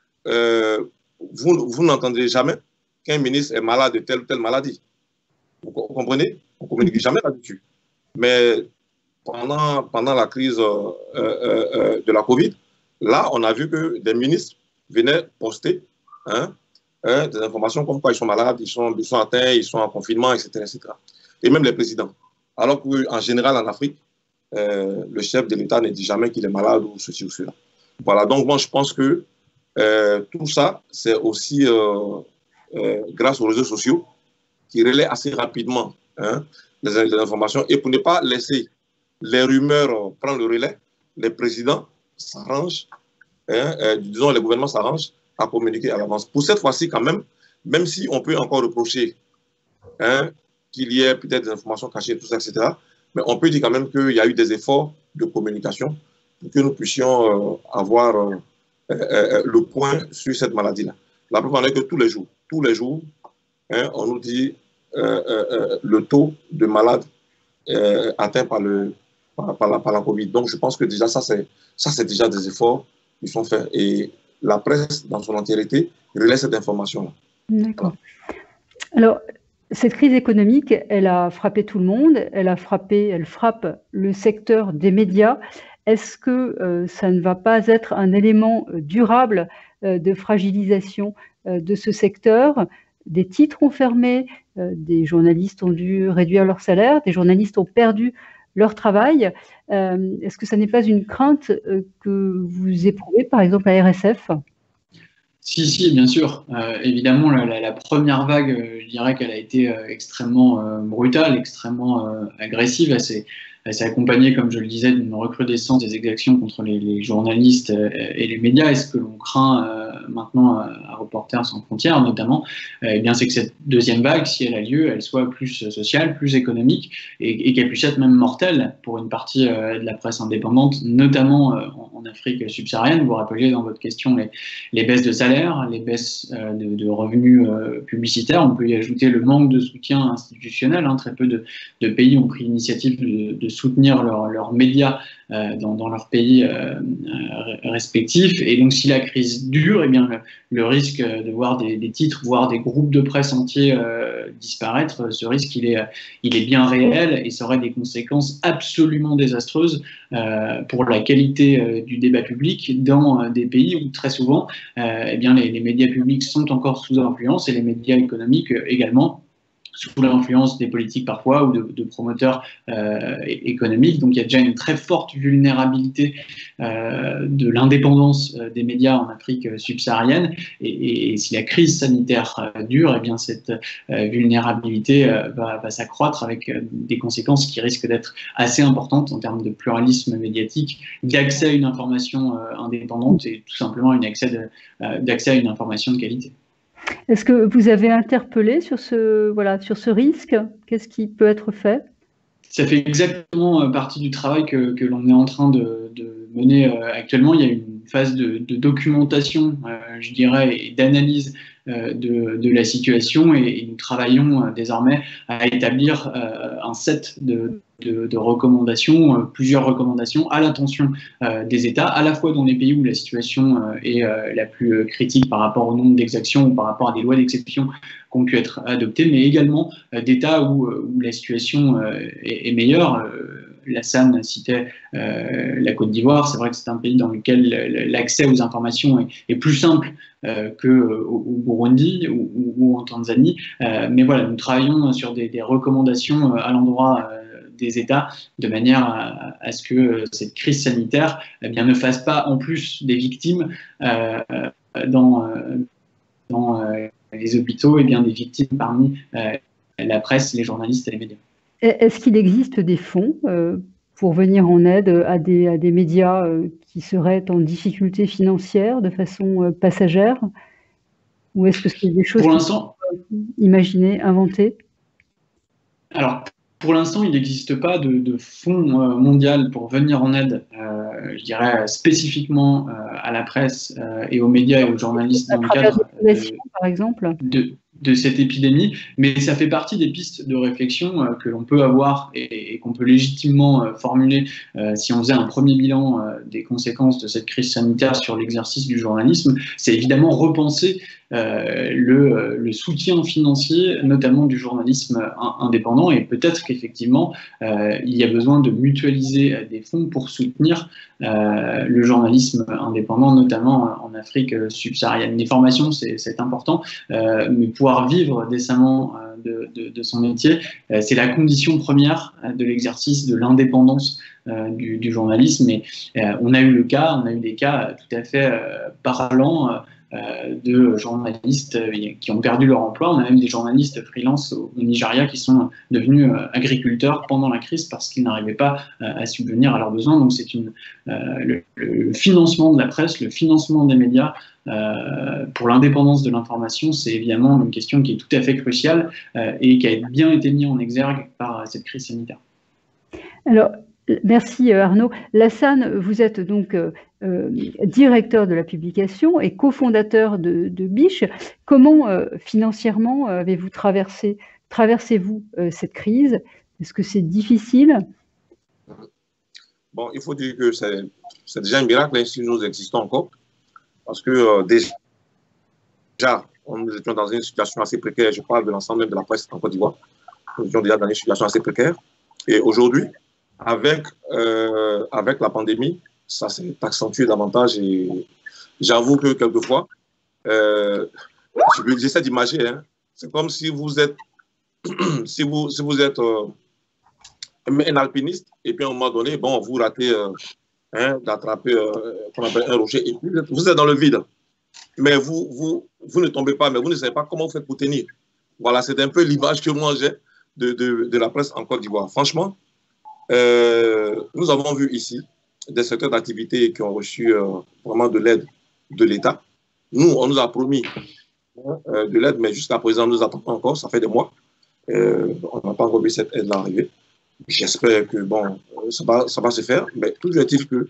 vous n'entendrez jamais qu'un ministre est malade de telle ou telle maladie. Vous comprenez? On ne communique jamais là-dessus. Mais pendant la crise de la Covid, là, on a vu que des ministres venaient poster des informations comme quoi ils sont malades, ils sont atteints, ils sont en confinement, etc., etc. Et même les présidents. Alors qu'en général, en Afrique, le chef de l'État ne dit jamais qu'il est malade ou ceci ou cela. Voilà, donc moi, je pense que tout ça, c'est aussi grâce aux réseaux sociaux qui relaient assez rapidement les informations. Et pour ne pas laisser les rumeurs prendre le relais, les présidents s'arrangent, disons les gouvernements s'arrangent à communiquer à l'avance. Pour cette fois-ci, quand même si on peut encore reprocher qu'il y ait peut-être des informations cachées, tout ça, etc., mais on peut dire quand même qu'il y a eu des efforts de communication pour que nous puissions avoir le point sur cette maladie-là. La preuve est que tous les jours, on nous dit le taux de malades atteints par la Covid. Donc, je pense que déjà, ça, c'est déjà des efforts qui sont faits. Et la presse, dans son entièreté, relaie cette information-là. D'accord. Alors, cette crise économique, elle a frappé tout le monde, elle frappe le secteur des médias. Est-ce que ça ne va pas être un élément durable de fragilisation de ce secteur? Des titres ont fermé, des journalistes ont dû réduire leur salaire, des journalistes ont perdu leur travail. Est-ce que ça n'est pas une crainte que vous éprouvez, par exemple, à RSF? Si, bien sûr. Évidemment, la première vague, je dirais qu'elle a été extrêmement brutale, extrêmement agressive. Elle s'est accompagnée, comme je le disais, d'une recrudescence des exactions contre les journalistes et les médias. Et ce que l'on craint maintenant à Reporters sans frontières, notamment, eh bien, c'est que cette deuxième vague, si elle a lieu, elle soit plus sociale, plus économique, et qu'elle puisse être même mortelle pour une partie de la presse indépendante, notamment en Afrique subsaharienne. Vous rappeliez dans votre question les baisses de salaire, les baisses de revenus publicitaires. On peut y ajouter le manque de soutien institutionnel. Très peu de pays ont pris l'initiative de soutenir leurs médias dans leurs pays respectifs. Et donc, si la crise dure, eh bien, le risque de voir des titres, voire des groupes de presse entiers disparaître, ce risque, il est bien réel et ça aurait des conséquences absolument désastreuses pour la qualité du débat public dans des pays où, très souvent, eh bien, les médias publics sont encore sous influence et les médias économiques également, sous l'influence des politiques parfois ou de promoteurs économiques. Donc il y a déjà une très forte vulnérabilité de l'indépendance des médias en Afrique subsaharienne. Et si la crise sanitaire dure, eh bien cette vulnérabilité va s'accroître avec des conséquences qui risquent d'être assez importantes en termes de pluralisme médiatique, d'accès à une information indépendante et tout simplement d'accès à une information de qualité. Est-ce que vous avez interpellé sur ce risque? Qu'est-ce qui peut être fait? Ça fait exactement partie du travail que l'on est en train de mener actuellement. Il y a une phase de documentation, je dirais, et d'analyse de la situation et nous travaillons désormais à établir un set de recommandations, plusieurs recommandations à l'attention des États, à la fois dans les pays où la situation est la plus critique par rapport au nombre d'exactions ou par rapport à des lois d'exception qui ont pu être adoptées, mais également d'États où la situation est meilleure. Lassane citait la Côte d'Ivoire. C'est vrai que c'est un pays dans lequel l'accès aux informations est plus simple qu'au Burundi ou en Tanzanie. Mais voilà, nous travaillons sur des recommandations à l'endroit des États de manière à ce que cette crise sanitaire ne fasse pas en plus des victimes dans les hôpitaux, et bien des victimes parmi la presse, les journalistes et les médias. Est-ce qu'il existe des fonds pour venir en aide à des médias qui seraient en difficulté financière de façon passagère? Ou est-ce que c'est des choses Pour l'instant, imaginées, inventées? alors, pour l'instant, il n'existe pas de fonds mondial pour venir en aide, je dirais spécifiquement à la presse et aux médias et aux journalistes À dans le travers cadre des fondations, par exemple? de cette épidémie, mais ça fait partie des pistes de réflexion que l'on peut avoir et qu'on peut légitimement formuler si on faisait un premier bilan des conséquences de cette crise sanitaire sur l'exercice du journalisme. C'est évidemment repenser le soutien financier, notamment du journalisme indépendant, et peut-être qu'effectivement, il y a besoin de mutualiser des fonds pour soutenir le journalisme indépendant, notamment en Afrique subsaharienne. Les formations, c'est important, mais pouvoir vivre décemment de son métier, c'est la condition première de l'exercice de l'indépendance du journalisme. Et on a eu des cas tout à fait parlants de journalistes qui ont perdu leur emploi. On a même des journalistes freelance au Nigeria qui sont devenus agriculteurs pendant la crise parce qu'ils n'arrivaient pas à subvenir à leurs besoins. Donc c'est le financement de la presse, le financement des médias pour l'indépendance de l'information, c'est évidemment une question qui est tout à fait cruciale et qui a bien été mise en exergue par cette crise sanitaire. Alors, merci Arnaud. Lassane, vous êtes donc directeur de la publication et cofondateur de Biche. Comment financièrement avez-vous traversez-vous cette crise? Est-ce que c'est difficile? Bon, il faut dire que c'est déjà un miracle si nous existons encore, parce que déjà, nous étions dans une situation assez précaire. Je parle de l'ensemble même de la presse en Côte d'Ivoire. Nous étions déjà dans une situation assez précaire. Et aujourd'hui, avec la pandémie, ça s'est accentué davantage. Et j'avoue que quelquefois, j'essaie d'imager, hein, c'est comme si vous êtes, si vous êtes un alpiniste, et puis à un moment donné, bon, vous ratez d'attraper qu'on appelle un rocher, et puis vous êtes dans le vide. Mais vous ne tombez pas, mais vous ne savez pas comment vous faites pour tenir. Voilà, c'est un peu l'image que moi j'ai de la presse en Côte d'Ivoire. Franchement, nous avons vu ici des secteurs d'activité qui ont reçu vraiment de l'aide de l'État. Nous, on nous a promis de l'aide, mais jusqu'à présent, nous attendons encore, ça fait des mois. On n'a pas encore vu cette aide-là arriver. J'espère que bon, ça va se faire, mais toujours est-il que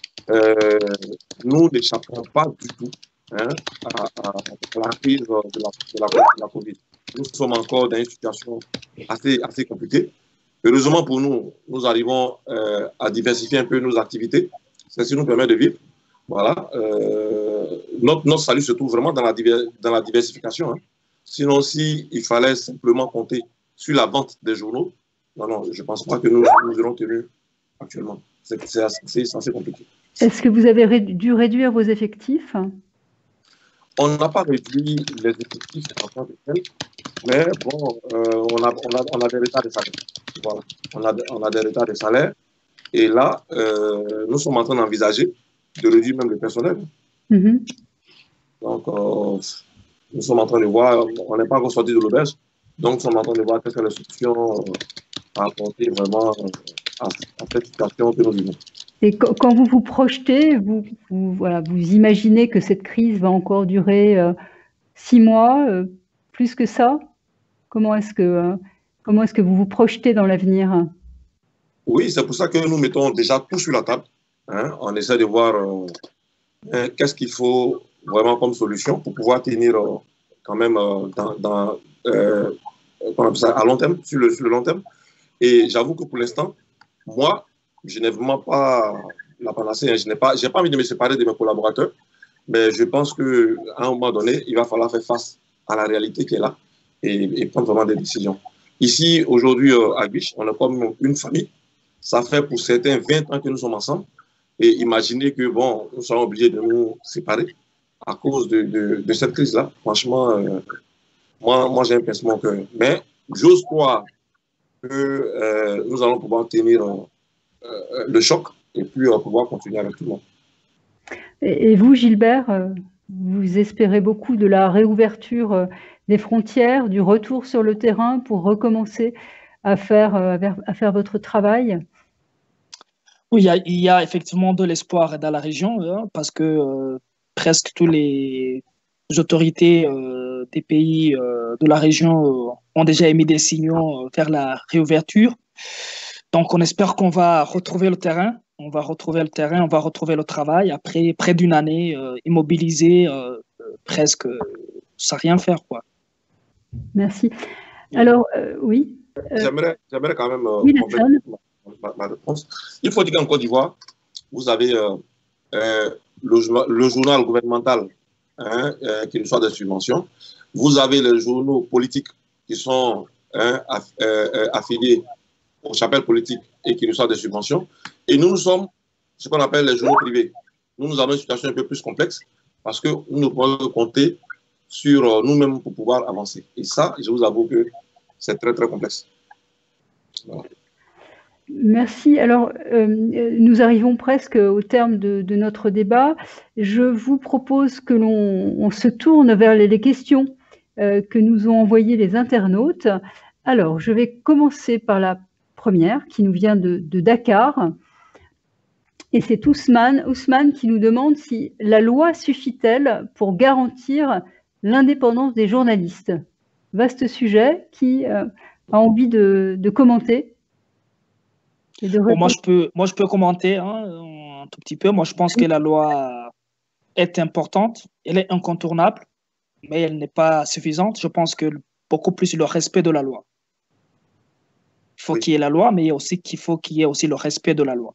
nous n'échappons pas du tout à la crise de la Covid. Nous sommes encore dans une situation assez compliquée. Heureusement pour nous, nous arrivons à diversifier un peu nos activités. C'est ce qui nous permet de vivre. Voilà. Notre salut se trouve vraiment dans la diversification. Hein. Sinon, s'il fallait simplement compter sur la vente des journaux, non, je ne pense pas que nous aurons tenu actuellement. C'est assez compliqué. Est-ce que vous avez dû réduire vos effectifs? On n'a pas réduit les effectifs en tant que tel, mais bon, on a des retards de salaire. Voilà. On a des retards de salaire. Et là, nous sommes en train d'envisager de réduire même le personnel. Mm-hmm. Donc, nous sommes en train de voir, on n'est pas encore sorti de l'auberge, donc nous sommes en train de voir quelles sont les solutions à apporter vraiment à cette situation que nous vivons. Et quand vous vous projetez, vous imaginez que cette crise va encore durer 6 mois, plus que ça? Comment est-ce que vous vous projetez dans l'avenir? Oui, c'est pour ça que nous mettons déjà tout sur la table. Hein. On essaie de voir qu'est-ce qu'il faut vraiment comme solution pour pouvoir tenir quand même à long terme, sur le long terme. Et j'avoue que pour l'instant, moi, je n'ai vraiment pas la panacée. Hein. Je n'ai pas envie de me séparer de mes collaborateurs, mais je pense qu'à un moment donné, il va falloir faire face à la réalité qui est là et prendre vraiment des décisions. Ici, aujourd'hui, à Biche, on est comme une famille. Ça fait pour certains 20 ans que nous sommes ensemble. Et imaginez que, bon, nous serons obligés de nous séparer à cause de cette crise-là. Franchement, moi j'ai un pincement au cœur. Mais j'ose croire que nous allons pouvoir tenir le choc et puis pouvoir continuer avec tout le monde. Et vous, Gilbert, vous espérez beaucoup de la réouverture des frontières, du retour sur le terrain pour recommencer à faire votre travail? Oui, il y a effectivement de l'espoir dans la région, hein, parce que presque tous les autorités des pays de la région ont déjà émis des signaux vers la réouverture. Donc, on espère qu'on va retrouver le terrain. On va retrouver le travail après près d'une année immobilisé, presque sans rien faire, quoi. Merci. Alors, oui. J'aimerais quand même oui, compléter ma réponse. Il faut dire qu'en Côte d'Ivoire, vous avez le journal gouvernemental qui reçoit des subventions. Vous avez les journaux politiques qui sont affiliés aux chapelles politiques et qui reçoivent des subventions. Et nous sommes ce qu'on appelle les journaux privés. Nous avons une situation un peu plus complexe parce que nous ne pouvons compter sur nous-mêmes pour pouvoir avancer. Et ça, je vous avoue que c'est très, très complexe. Voilà. Merci. Alors, nous arrivons presque au terme de notre débat. Je vous propose que l'on se tourne vers les questions que nous ont envoyées les internautes. Alors, je vais commencer par la première qui nous vient de Dakar. Et c'est Ousmane qui nous demande si la loi suffit-elle pour garantir l'indépendance des journalistes. Vaste sujet. Qui a envie de commenter? Bon, moi, je peux commenter un tout petit peu. Moi, je pense que la loi est importante, elle est incontournable, mais elle n'est pas suffisante. Je pense que beaucoup plus le respect de la loi. Il faut qu'il y ait la loi, mais il faut qu'il y ait aussi le respect de la loi.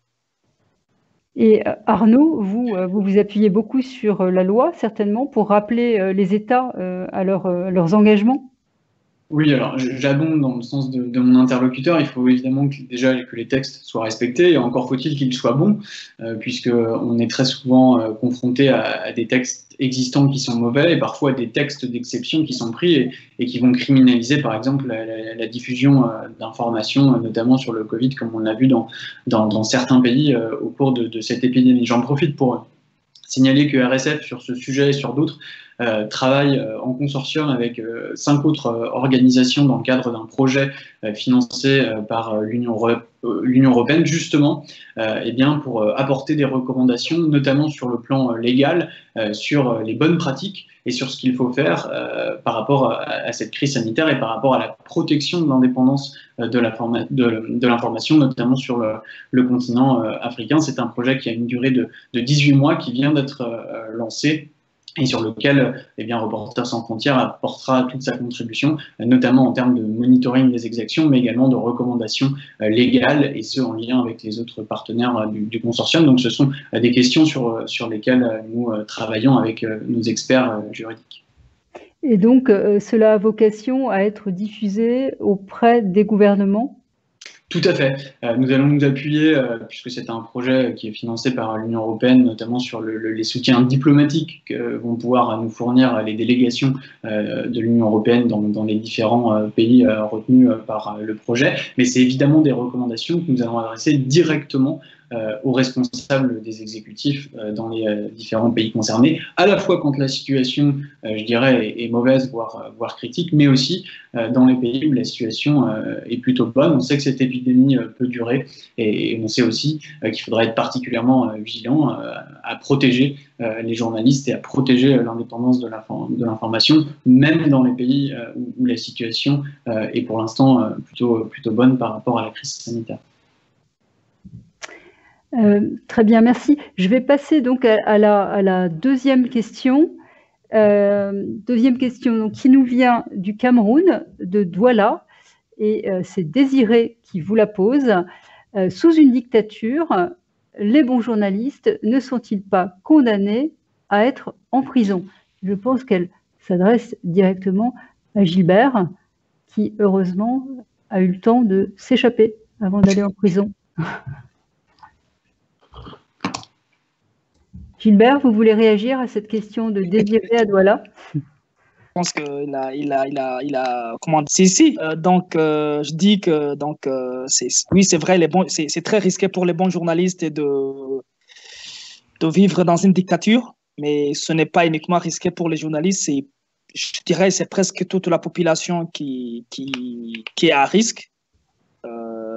Et Arnaud, vous appuyez beaucoup sur la loi, certainement, pour rappeler les États à leurs engagements. Oui, alors j'abonde dans le sens de mon interlocuteur. Il faut évidemment déjà que les textes soient respectés, et encore faut-il qu'ils soient bons, puisqu'on est très souvent confronté à des textes existants qui sont mauvais, et parfois des textes d'exception qui sont pris et qui vont criminaliser, par exemple, la diffusion d'informations, notamment sur le Covid, comme on l'a vu dans certains pays au cours de cette épidémie. J'en profite pour signaler que RSF, sur ce sujet et sur d'autres, travaille en consortium avec 5 autres organisations dans le cadre d'un projet financé par l'Union européenne, justement, pour apporter des recommandations, notamment sur le plan légal, sur les bonnes pratiques et sur ce qu'il faut faire par rapport à cette crise sanitaire et par rapport à la protection de l'indépendance de l'information, notamment sur le continent africain. C'est un projet qui a une durée de 18 mois, qui vient d'être lancé, et sur lequel Reporters sans frontières apportera toute sa contribution, notamment en termes de monitoring des exactions, mais également de recommandations légales, et ce en lien avec les autres partenaires du consortium. Donc ce sont des questions sur lesquelles nous travaillons avec nos experts juridiques. Et donc cela a vocation à être diffusé auprès des gouvernements? Tout à fait. Nous allons nous appuyer, puisque c'est un projet qui est financé par l'Union européenne, notamment sur les soutiens diplomatiques que vont pouvoir nous fournir les délégations de l'Union européenne dans les différents pays retenus par le projet. Mais c'est évidemment des recommandations que nous allons adresser directement aux responsables des exécutifs dans les différents pays concernés, à la fois quand la situation, je dirais, est mauvaise, voire critique, mais aussi dans les pays où la situation est plutôt bonne. On sait que cette épidémie peut durer, et on sait aussi qu'il faudra être particulièrement vigilant à protéger les journalistes et à protéger l'indépendance de l'information, même dans les pays où la situation est pour l'instant plutôt bonne par rapport à la crise sanitaire. Très bien, merci. Je vais passer donc à la deuxième question. Deuxième question donc, qui nous vient du Cameroun, de Douala, et c'est Désiré qui vous la pose. Sous une dictature, les bons journalistes ne sont-ils pas condamnés à être en prison? Je pense qu'elle s'adresse directement à Gilbert, qui heureusement a eu le temps de s'échapper avant d'aller en prison. Gilbert, vous voulez réagir à cette question de Désiré à Douala? Je pense qu'il a comment dire, si. Donc, je dis que oui, c'est vrai, c'est très risqué pour les bons journalistes de vivre dans une dictature, mais ce n'est pas uniquement risqué pour les journalistes. Je dirais, c'est presque toute la population qui est à risque,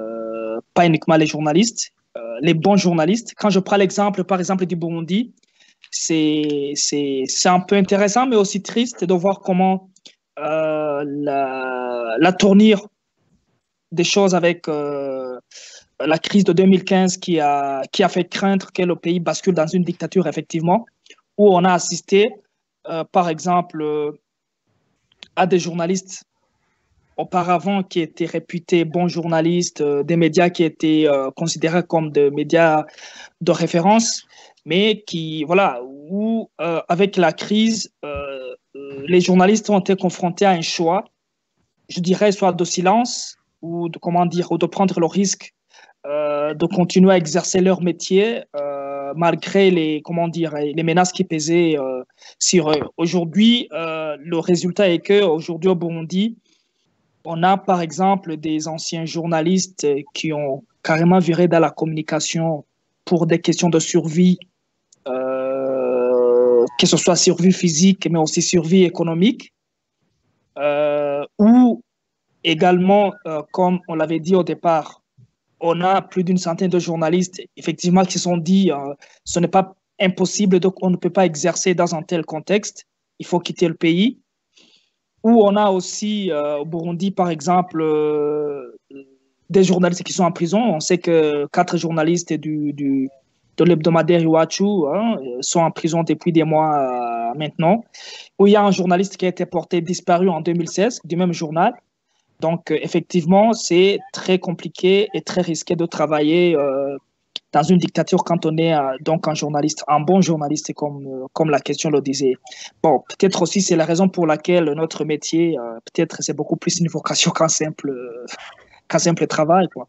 pas uniquement les journalistes. Les bons journalistes. Quand je prends l'exemple, par exemple, du Burundi, c'est un peu intéressant, mais aussi triste de voir comment la tournure des choses avec la crise de 2015 qui a fait craindre que le pays bascule dans une dictature, effectivement, où on a assisté, par exemple, à des journalistes auparavant qui étaient réputés bons journalistes, des médias qui étaient considérés comme des médias de référence, mais qui, voilà, où avec la crise, les journalistes ont été confrontés à un choix, je dirais, soit de silence ou de, comment dire, ou de prendre le risque de continuer à exercer leur métier malgré les, comment dire, les menaces qui pesaient sur eux. Aujourd'hui, le résultat est qu'aujourd'hui au Burundi, on a par exemple des anciens journalistes qui ont carrément viré dans la communication pour des questions de survie, que ce soit survie physique, mais aussi survie économique, ou également, comme on l'avait dit au départ, on a plus d'une centaine de journalistes, effectivement, qui se sont dit ce n'est pas impossible, donc on ne peut pas exercer dans un tel contexte, il faut quitter le pays. Où on a aussi au Burundi, par exemple, des journalistes qui sont en prison. On sait que 4 journalistes de l'hebdomadaire Iwachu sont en prison depuis des mois maintenant. Où il y a un journaliste qui a été porté disparu en 2016 du même journal. Donc, effectivement, c'est très compliqué et très risqué de travailler dans une dictature quand on est donc un journaliste, un bon journaliste, comme la question le disait. Bon, peut-être aussi c'est la raison pour laquelle notre métier, peut-être c'est beaucoup plus une vocation qu'un simple travail, quoi.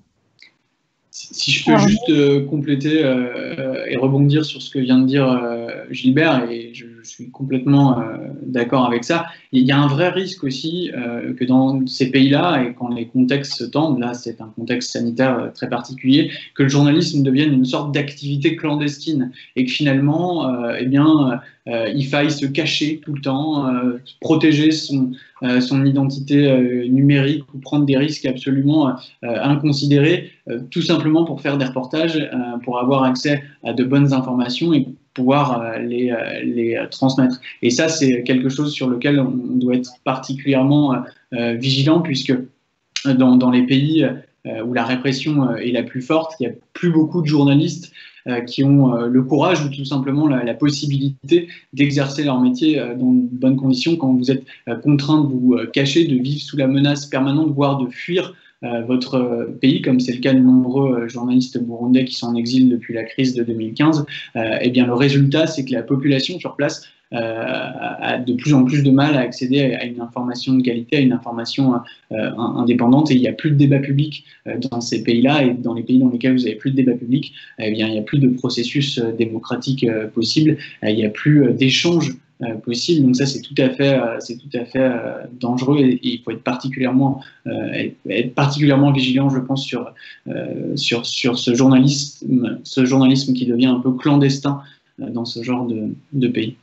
Si je peux juste compléter et rebondir sur ce que vient de dire Gilbert, et je suis complètement d'accord avec ça, il y a un vrai risque aussi que dans ces pays-là, et quand les contextes se tendent, là c'est un contexte sanitaire très particulier, que le journalisme devienne une sorte d'activité clandestine et que finalement, il faille se cacher tout le temps, protéger son identité numérique ou prendre des risques absolument inconsidérés, tout simplement pour faire des reportages, pour avoir accès à de bonnes informations et pouvoir les transmettre. Et ça, c'est quelque chose sur lequel on doit être particulièrement vigilant, puisque dans les pays où la répression est la plus forte, il n'y a plus beaucoup de journalistes qui ont le courage ou tout simplement la possibilité d'exercer leur métier dans de bonnes conditions quand vous êtes contraint de vous cacher, de vivre sous la menace permanente, voire de fuir votre pays, comme c'est le cas de nombreux journalistes burundais qui sont en exil depuis la crise de 2015. Eh bien, le résultat, c'est que la population sur place a de plus en plus de mal à accéder à une information de qualité, à une information indépendante, et il n'y a plus de débat public dans ces pays-là, et dans les pays dans lesquels vous n'avez plus de débat public, eh bien, il n'y a plus de processus démocratique possible, il n'y a plus d'échange possible. Donc ça, c'est tout à fait dangereux, et il faut être particulièrement vigilant, je pense, sur ce journalisme qui devient un peu clandestin dans ce genre de pays.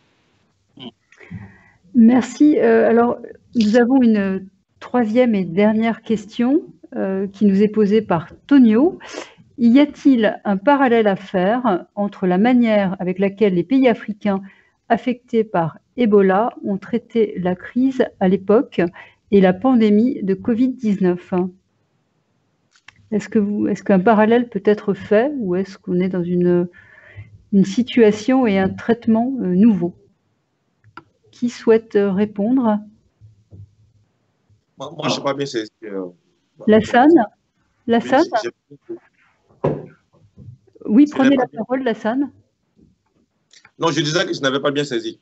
Merci. Alors, nous avons une troisième et dernière question qui nous est posée par Tonio. Y a-t-il un parallèle à faire entre la manière avec laquelle les pays africains affectés par Ebola ont traité la crise à l'époque et la pandémie de Covid-19 ? Est-ce qu'un parallèle peut être fait, ou est-ce qu'on est dans une situation et un traitement nouveau ? Qui souhaite répondre ? Moi, je ne sais pas bien saisi. Lassane ? Oui, prenez la parole, Lassane. Non, je disais que je n'avais pas bien saisi.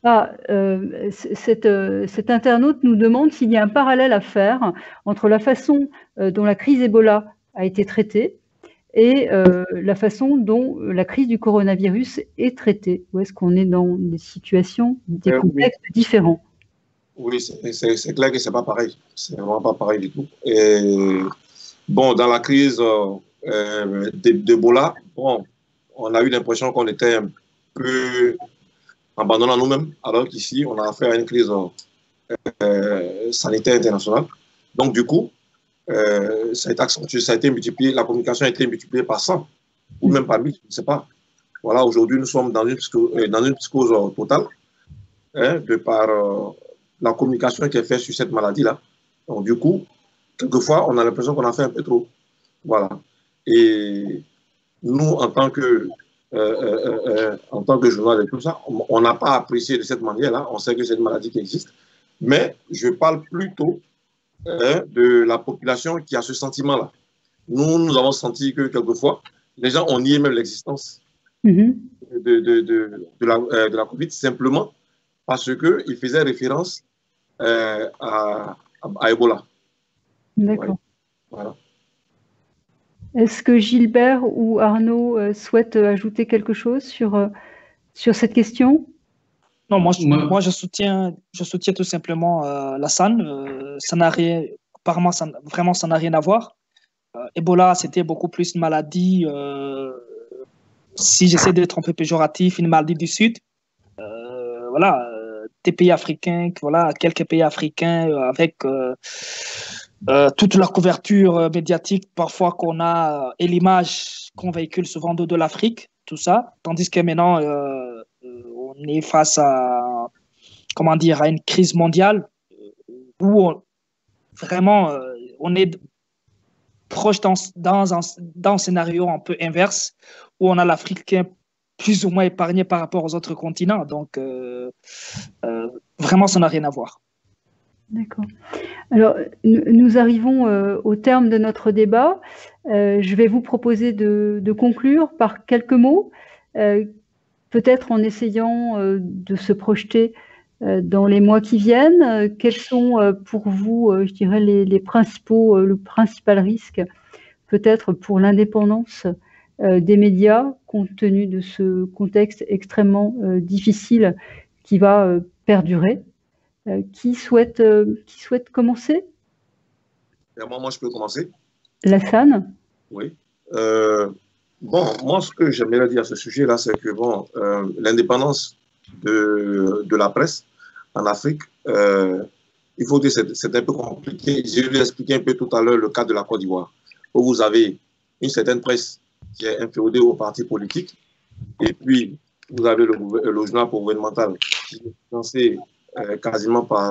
Cet internaute nous demande s'il y a un parallèle à faire entre la façon dont la crise Ebola a été traitée et la façon dont la crise du coronavirus est traitée. Ou est-ce qu'on est dans des situations, des contextes différents ? Oui, c'est clair que ce n'est pas pareil. Ce n'est vraiment pas pareil du tout. Et, bon, dans la crise d'Ebola, bon, on a eu l'impression qu'on était un peu abandonnant nous-mêmes, alors qu'ici, on a affaire à une crise sanitaire internationale. Donc, du coup, ça a été accentué, ça a été multiplié, la communication a été multipliée par 100, ou même par 1000, je ne sais pas. Voilà, aujourd'hui, nous sommes dans une psychose totale, hein, de par la communication qui est faite sur cette maladie-là. Donc, du coup, quelquefois, on a l'impression qu'on a fait un peu trop. Voilà. Et nous, en tant que journaliste et tout ça, on n'a pas apprécié de cette manière-là. On sait que c'est une maladie qui existe. Mais je parle plutôt de la population qui a ce sentiment-là. Nous avons senti que quelquefois, les gens ont nié même l'existence de la COVID simplement parce qu'ils faisaient référence à Ebola. D'accord. Ouais. Voilà. Est-ce que Gilbert ou Arnaud souhaitent ajouter quelque chose sur cette question? Non, moi je soutiens tout simplement Lassane. Ça n'a rien, apparemment, ça n'a rien à voir. Ebola, c'était beaucoup plus une maladie, si j'essaie d'être un peu péjoratif, une maladie du Sud. Voilà, des pays africains, voilà, quelques pays africains avec toute la couverture médiatique parfois qu'on a et l'image qu'on véhicule souvent de l'Afrique, tout ça. Tandis que maintenant, on est face à, comment dire, à une crise mondiale où vraiment on est proche dans un scénario un peu inverse où on a l'Afrique qui est plus ou moins épargnée par rapport aux autres continents. Donc, vraiment, ça n'a rien à voir. D'accord. Alors, nous arrivons au terme de notre débat. Je vais vous proposer de conclure par quelques mots, peut-être en essayant de se projeter dans les mois qui viennent. Quels sont pour vous, je dirais, le principal risque, peut-être pour l'indépendance des médias, compte tenu de ce contexte extrêmement difficile qui va perdurer? Qui souhaite commencer? Moi, je peux commencer. Lassane? Oui. Bon, moi, ce que j'aimerais dire à ce sujet-là, c'est que bon, l'indépendance de la presse en Afrique, il faut dire que c'est un peu compliqué. Je vais expliquer un peu tout à l'heure le cas de la Côte d'Ivoire, où vous avez une certaine presse qui est inféodée aux partis politiques, et puis vous avez le journal gouvernemental qui est financé quasiment par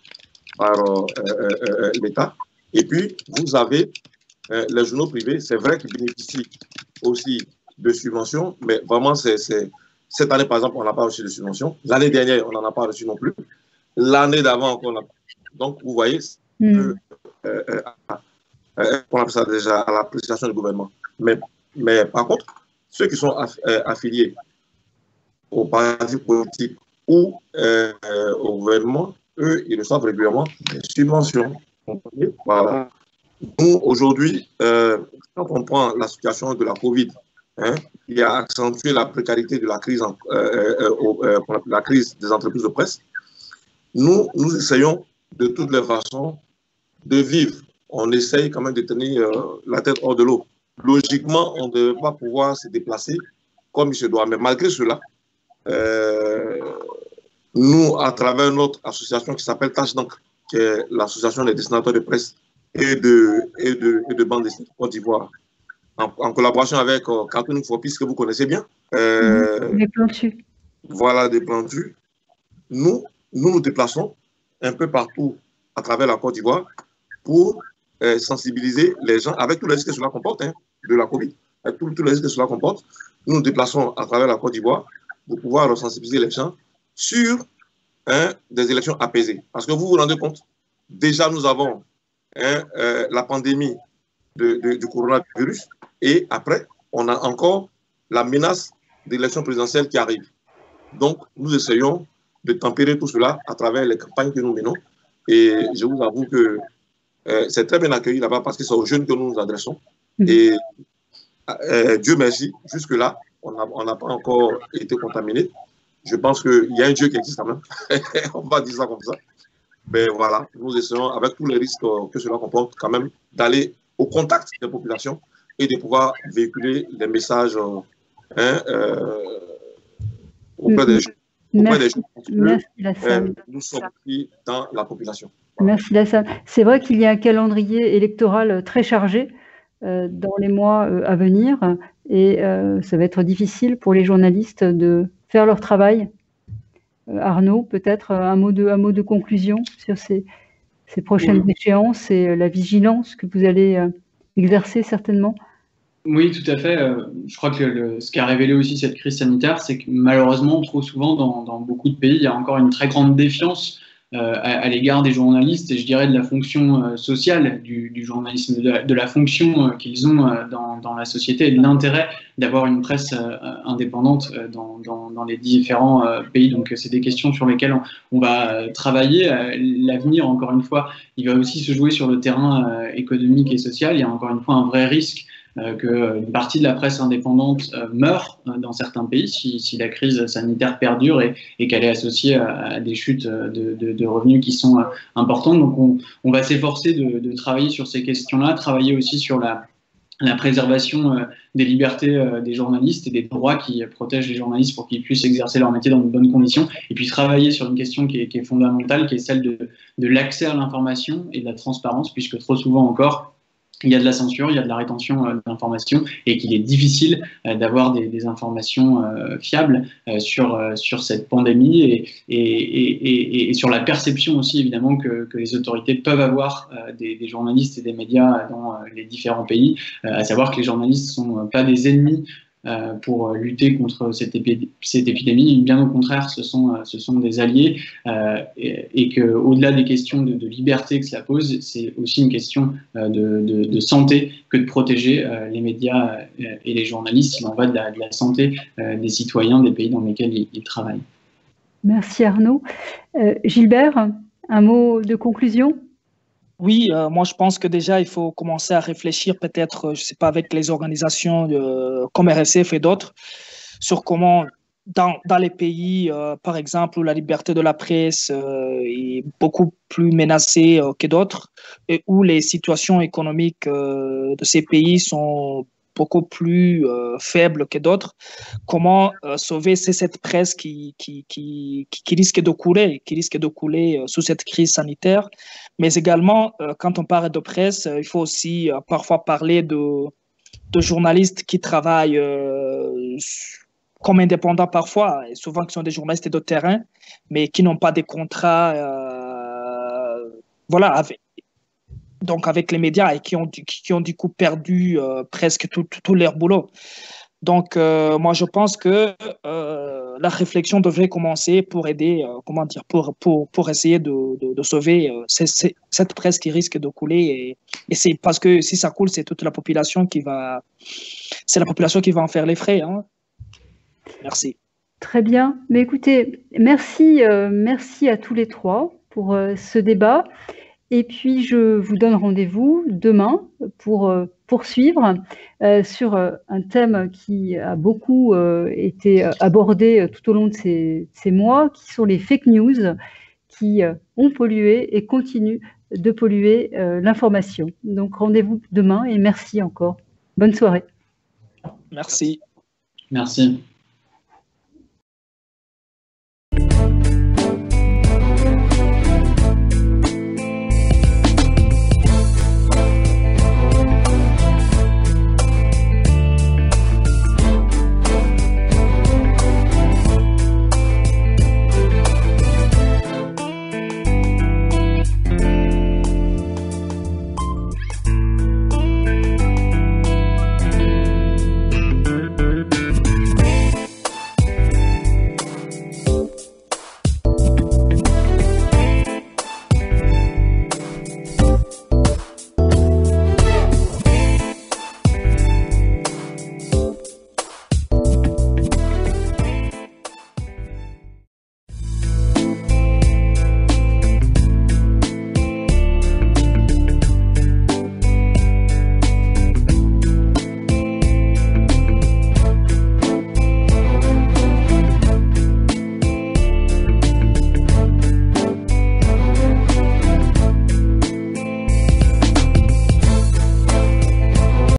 l'État. Et puis, vous avez les journaux privés, c'est vrai qu'ils bénéficient aussi de subventions, mais vraiment, cette année, par exemple, on n'a pas reçu de subventions. L'année dernière, on n'en a pas reçu non plus. L'année d'avant, on a... Donc, vous voyez, on appelle ça déjà à l'appréciation du gouvernement. Mais par contre, ceux qui sont affiliés aux partis politiques ou au gouvernement, eux, ils reçoivent régulièrement des subventions. Voilà. Nous, aujourd'hui, quand on prend la situation de la COVID, qui a accentué la précarité de la crise, la crise des entreprises de presse, nous essayons de toutes les façons de vivre. On essaye quand même de tenir la tête hors de l'eau. Logiquement, on ne devait pas pouvoir se déplacer comme il se doit. Mais malgré cela, nous, à travers notre association qui s'appelle Tâche d'encre, qui est l'association des dessinateurs de presse et de bande dessinée Côte d'Ivoire, en collaboration avec Cartoon for Peace, que vous connaissez bien. Des Plantus. Voilà, des Plantus. Nous nous déplaçons un peu partout à travers la Côte d'Ivoire pour sensibiliser les gens, avec tous les risques que cela comporte, de la COVID, avec tous les risques que cela comporte. Nous nous déplaçons à travers la Côte d'Ivoire pour pouvoir sensibiliser les gens sur des élections apaisées. Parce que vous vous rendez compte, déjà nous avons la pandémie du coronavirus et après, on a encore la menace d'élections présidentielles qui arrive. Donc, nous essayons de tempérer tout cela à travers les campagnes que nous menons. Et je vous avoue que c'est très bien accueilli là-bas parce que c'est aux jeunes que nous nous adressons. Et Dieu merci, jusque-là, on n'a pas encore été contaminé. Je pense qu'il y a un Dieu qui existe quand même. On va dire ça comme ça. Mais voilà, nous essayons, avec tous les risques que cela comporte, quand même, d'aller au contact des populations et de pouvoir véhiculer des messages auprès des gens. Merci, Lassane. Nous sommes pris dans la population. Voilà. Merci, Lassane. C'est vrai qu'il y a un calendrier électoral très chargé dans les mois à venir. et ça va être difficile pour les journalistes de faire leur travail. Arnaud, peut-être un mot de conclusion sur ces prochaines échéances et la vigilance que vous allez exercer certainement. Oui, tout à fait. Je crois que ce qu'a révélé aussi cette crise sanitaire, c'est que malheureusement, trop souvent, dans beaucoup de pays, il y a encore une très grande défiance à l'égard des journalistes et je dirais de la fonction sociale du journalisme, de la fonction qu'ils ont dans la société et de l'intérêt d'avoir une presse indépendante dans les différents pays. Donc, c'est des questions sur lesquelles on va travailler. L'avenir, encore une fois, il va aussi se jouer sur le terrain économique et social. Il y a encore une fois un vrai risque qu'une partie de la presse indépendante meurt dans certains pays si la crise sanitaire perdure et qu'elle est associée à des chutes de revenus qui sont importantes. Donc on va s'efforcer de travailler sur ces questions-là, travailler aussi sur la préservation des libertés des journalistes et des droits qui protègent les journalistes pour qu'ils puissent exercer leur métier dans de bonnes conditions, et puis travailler sur une question qui est fondamentale, qui est celle de l'accès à l'information et de la transparence, puisque trop souvent encore, il y a de la censure, il y a de la rétention d'informations et qu'il est difficile d'avoir des informations fiables sur cette pandémie et sur la perception aussi évidemment que les autorités peuvent avoir des journalistes et des médias dans les différents pays, à savoir que les journalistes ne sont pas des ennemis pour lutter contre cette épidémie. Bien au contraire, ce sont des alliés et qu'au-delà des questions de liberté que cela pose, c'est aussi une question de santé que de protéger les médias et les journalistes. Il en va de la santé des citoyens des pays dans lesquels ils travaillent. Merci Arnaud. Gilbert, un mot de conclusion ? Oui, moi je pense que déjà il faut commencer à réfléchir peut-être, je ne sais pas, avec les organisations comme RSF et d'autres, sur comment dans les pays, par exemple, où la liberté de la presse est beaucoup plus menacée que d'autres et où les situations économiques de ces pays sont beaucoup plus faibles que d'autres, comment sauver cette presse qui risque de couler sous cette crise sanitaire. Mais également, quand on parle de presse, il faut aussi parfois parler de journalistes qui travaillent comme indépendants parfois, et souvent qui sont des journalistes de terrain, mais qui n'ont pas des contrats avec les médias et qui ont du coup perdu presque tout leur boulot. Donc, moi, je pense que la réflexion devrait commencer pour aider, pour essayer de sauver cette presse qui risque de couler. Et c'est parce que si ça coule, c'est toute la population c'est la population qui va en faire les frais. Hein. Merci. Très bien. Mais écoutez, merci à tous les trois pour ce débat. Et puis, je vous donne rendez-vous demain pour poursuivre sur un thème qui a beaucoup été abordé tout au long de ces mois, qui sont les fake news qui ont pollué et continuent de polluer l'information. Donc, rendez-vous demain et merci encore. Bonne soirée. Merci. Merci.